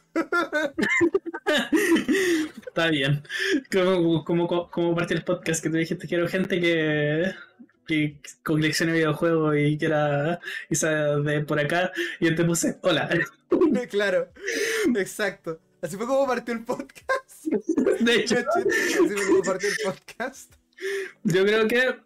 A: Está bien. Como parte del podcast que te dijiste, quiero gente que coleccione videojuegos y quiera irse de por acá. Y yo te puse, hola.
B: Claro, exacto. Así fue como partió el podcast.
A: De hecho,
B: No es chiste, así fue como partió el podcast.
A: yo creo que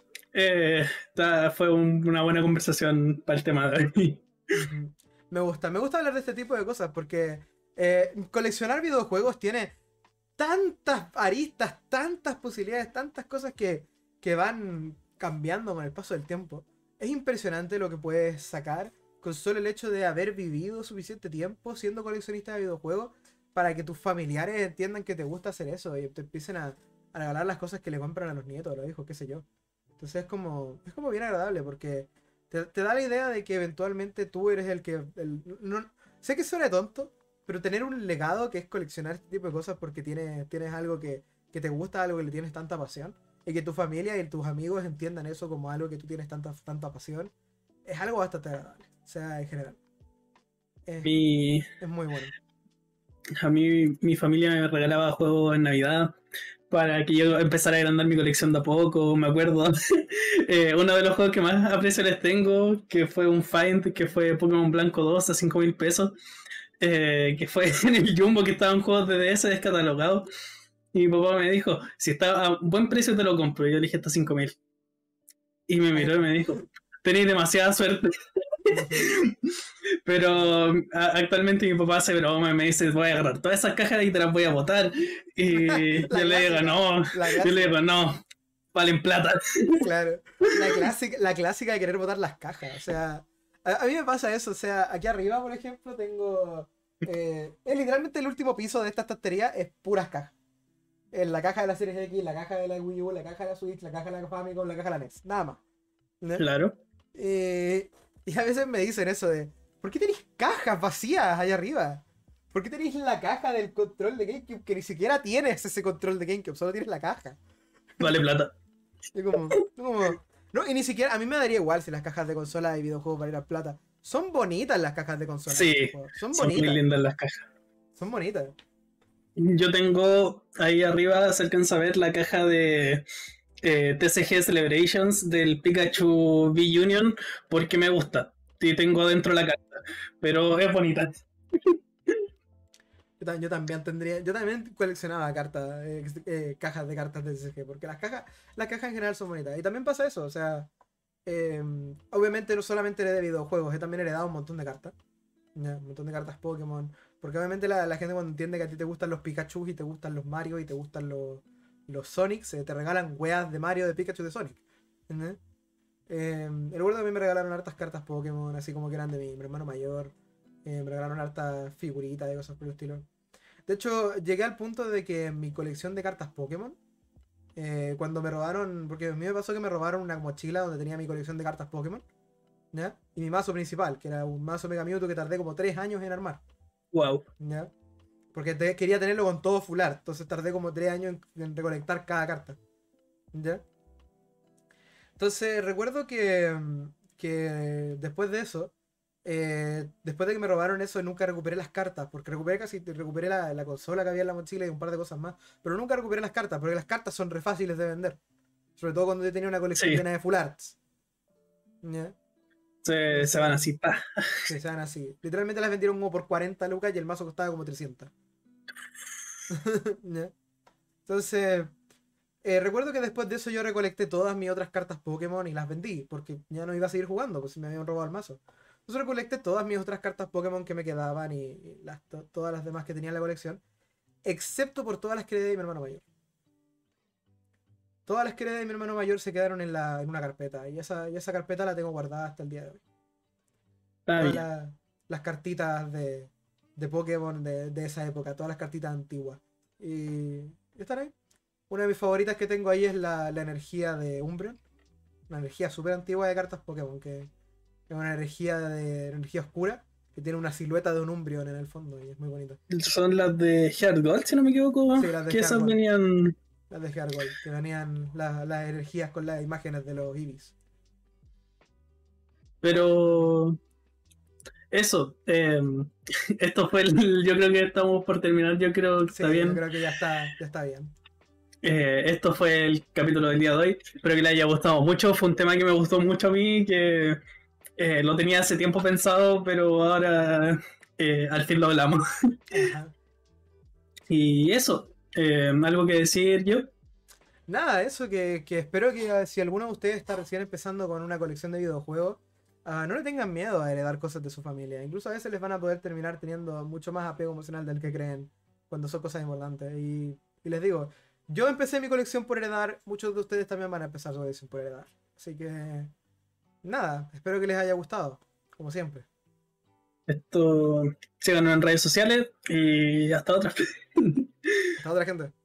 A: fue una buena conversación para el tema de hoy.
B: Ujú. Me gusta hablar de este tipo de cosas porque coleccionar videojuegos tiene tantas aristas, tantas posibilidades, tantas cosas que van cambiando con el paso del tiempo. Es impresionante lo que puedes sacar con solo el hecho de haber vivido suficiente tiempo siendo coleccionista de videojuegos para que tus familiares entiendan que te gusta hacer eso y te empiecen a regalar las cosas que le compran a los nietos, a los hijos, qué sé yo. Entonces es como bien agradable porque te da la idea de que eventualmente tú eres el que... no, sé que suena tonto, pero tener un legado que es coleccionar este tipo de cosas porque tienes algo que te gusta, algo que le tienes tanta pasión, y que tu familia y tus amigos entiendan eso como algo que tú tienes tanta pasión, es algo bastante agradable. O sea, en general. Es,
A: Mi,
B: es muy bueno.
A: a mí mi familia me regalaba juegos en Navidad para que yo empezara a agrandar mi colección de a poco, me acuerdo. Uno de los juegos que más aprecio les tengo, que fue un Find, que fue Pokémon Blanco 2 a 5.000 pesos, que fue en el Jumbo que estaban juegos de DS descatalogados. Y mi papá me dijo, si está a buen precio te lo compro. Y yo le dije hasta 5.000. Y me miró y me dijo, tenéis demasiada suerte.
B: Ujú.
A: Pero actualmente mi papá hace broma y me dice, voy a agarrar todas esas cajas y te las voy a botar. Y
B: La clásica, la
A: yo le
B: clásica.
A: digo, no, valen plata.
B: Claro, la clásica de querer botar las cajas. O sea, a mí me pasa eso. O sea, aquí arriba, por ejemplo, tengo. Es literalmente el último piso de esta estantería, es puras cajas. En la caja de la Series X, la caja de la Wii U, la caja de la Switch, la caja de la Famicom, la caja de la NES. Nada más. ¿No?
A: Claro,
B: Y a veces me dicen eso de. ¿Por qué tenéis cajas vacías allá arriba? ¿Por qué tenéis la caja del control de GameCube que ni siquiera tienes ese control de GameCube? Solo tienes la caja.
A: vale plata.
B: No, y ni siquiera, a mí me daría igual si las cajas de consola y videojuegos valieran plata. Son bonitas las cajas de consola de
A: Sí,
B: videojuegos. Son
A: son muy
B: bonitas.
A: lindas las cajas.
B: Son bonitas.
A: Yo tengo ahí arriba, se alcanza a ver la caja de TCG Celebrations del Pikachu V-Union porque me gusta. Y tengo adentro la carta, pero es bonita.
B: Yo también tendría, yo también coleccionaba cartas, cajas de cartas de CCG, porque las cajas en general son bonitas. Y también pasa eso, o sea, eh, obviamente no solamente heredé de videojuegos, he también heredado un montón de cartas. ¿Ya? Un montón de cartas Pokémon. Porque obviamente la gente cuando entiende que a ti te gustan los Pikachu y te gustan los Mario y te gustan los Sonics, te regalan weas de Mario, de Pikachu, de Sonic. ¿Entendés? El gordo también me regalaron hartas cartas Pokémon, así como que eran de mi hermano mayor. Me regalaron hartas figuritas de cosas por el estilo. De hecho, llegué al punto de que en mi colección de cartas Pokémon, cuando me robaron, porque a mí me pasó que me robaron una mochila donde tenía mi colección de cartas Pokémon, ¿ya? Y mi mazo principal, que era un mazo Mega Mewtwo que tardé como 3 años en armar,
A: Wow.
B: ¿ya? Porque quería tenerlo con todo full art. Entonces tardé como 3 años en recolectar cada carta. ¿Ya? Entonces recuerdo que después de eso, después de que me robaron eso, nunca recuperé las cartas. Porque recuperé la consola que había en la mochila y un par de cosas más. Pero nunca recuperé las cartas, porque las cartas son re fáciles de vender. Sobre todo cuando yo tenía una colección
A: Sí,
B: llena de full arts. ¿Ya?
A: se van
B: Entonces,
A: así, pa.
B: sí, se van así. Literalmente las vendieron como por 40 lucas y el mazo costaba como 300. ¿Ya? Entonces, recuerdo que después de eso yo recolecté todas mis otras cartas Pokémon y las vendí, porque ya no iba a seguir jugando, pues si me habían robado el mazo. Entonces recolecté todas mis otras cartas Pokémon que me quedaban y todas las demás que tenía en la colección, excepto por todas las que heredé de mi hermano mayor. Todas las que heredé de mi hermano mayor se quedaron en una carpeta, y esa carpeta la tengo guardada hasta el día de hoy.
A: Está
B: Todas
A: bien.
B: las cartitas de Pokémon de esa época, todas las cartitas antiguas. Y están ahí. Una de mis favoritas que tengo ahí es la energía de Umbreon. Una energía súper antigua de cartas Pokémon, que es una energía oscura, que tiene una silueta de un Umbreon en el fondo y es muy bonita.
A: Son las de Heart Gold, si no me equivoco,
B: Sí, las de
A: que esas
B: Heartgold.
A: venían.
B: Las de Heartgold, que venían las energías con las imágenes de los Ibis.
A: Pero eso, esto fue yo creo que estamos por terminar, yo creo que está
B: Sí, yo
A: bien.
B: creo que ya está bien.
A: Esto fue el capítulo del día de hoy. Espero que le haya gustado mucho. Fue un tema que me gustó mucho a mí, que lo tenía hace tiempo pensado, pero ahora al fin lo hablamos.
B: Ajá.
A: Y eso, algo que decir yo.
B: Nada, eso que espero que si alguno de ustedes está recién empezando con una colección de videojuegos, no le tengan miedo a heredar cosas de su familia. Incluso a veces les van a poder terminar teniendo mucho más apego emocional del que creen cuando son cosas importantes. Y les digo, yo empecé mi colección por heredar, muchos de ustedes también van a empezar su colección por heredar. Así que, nada, espero que les haya gustado, como siempre.
A: Esto, síganos en redes sociales y hasta otra.
B: Hasta otra gente.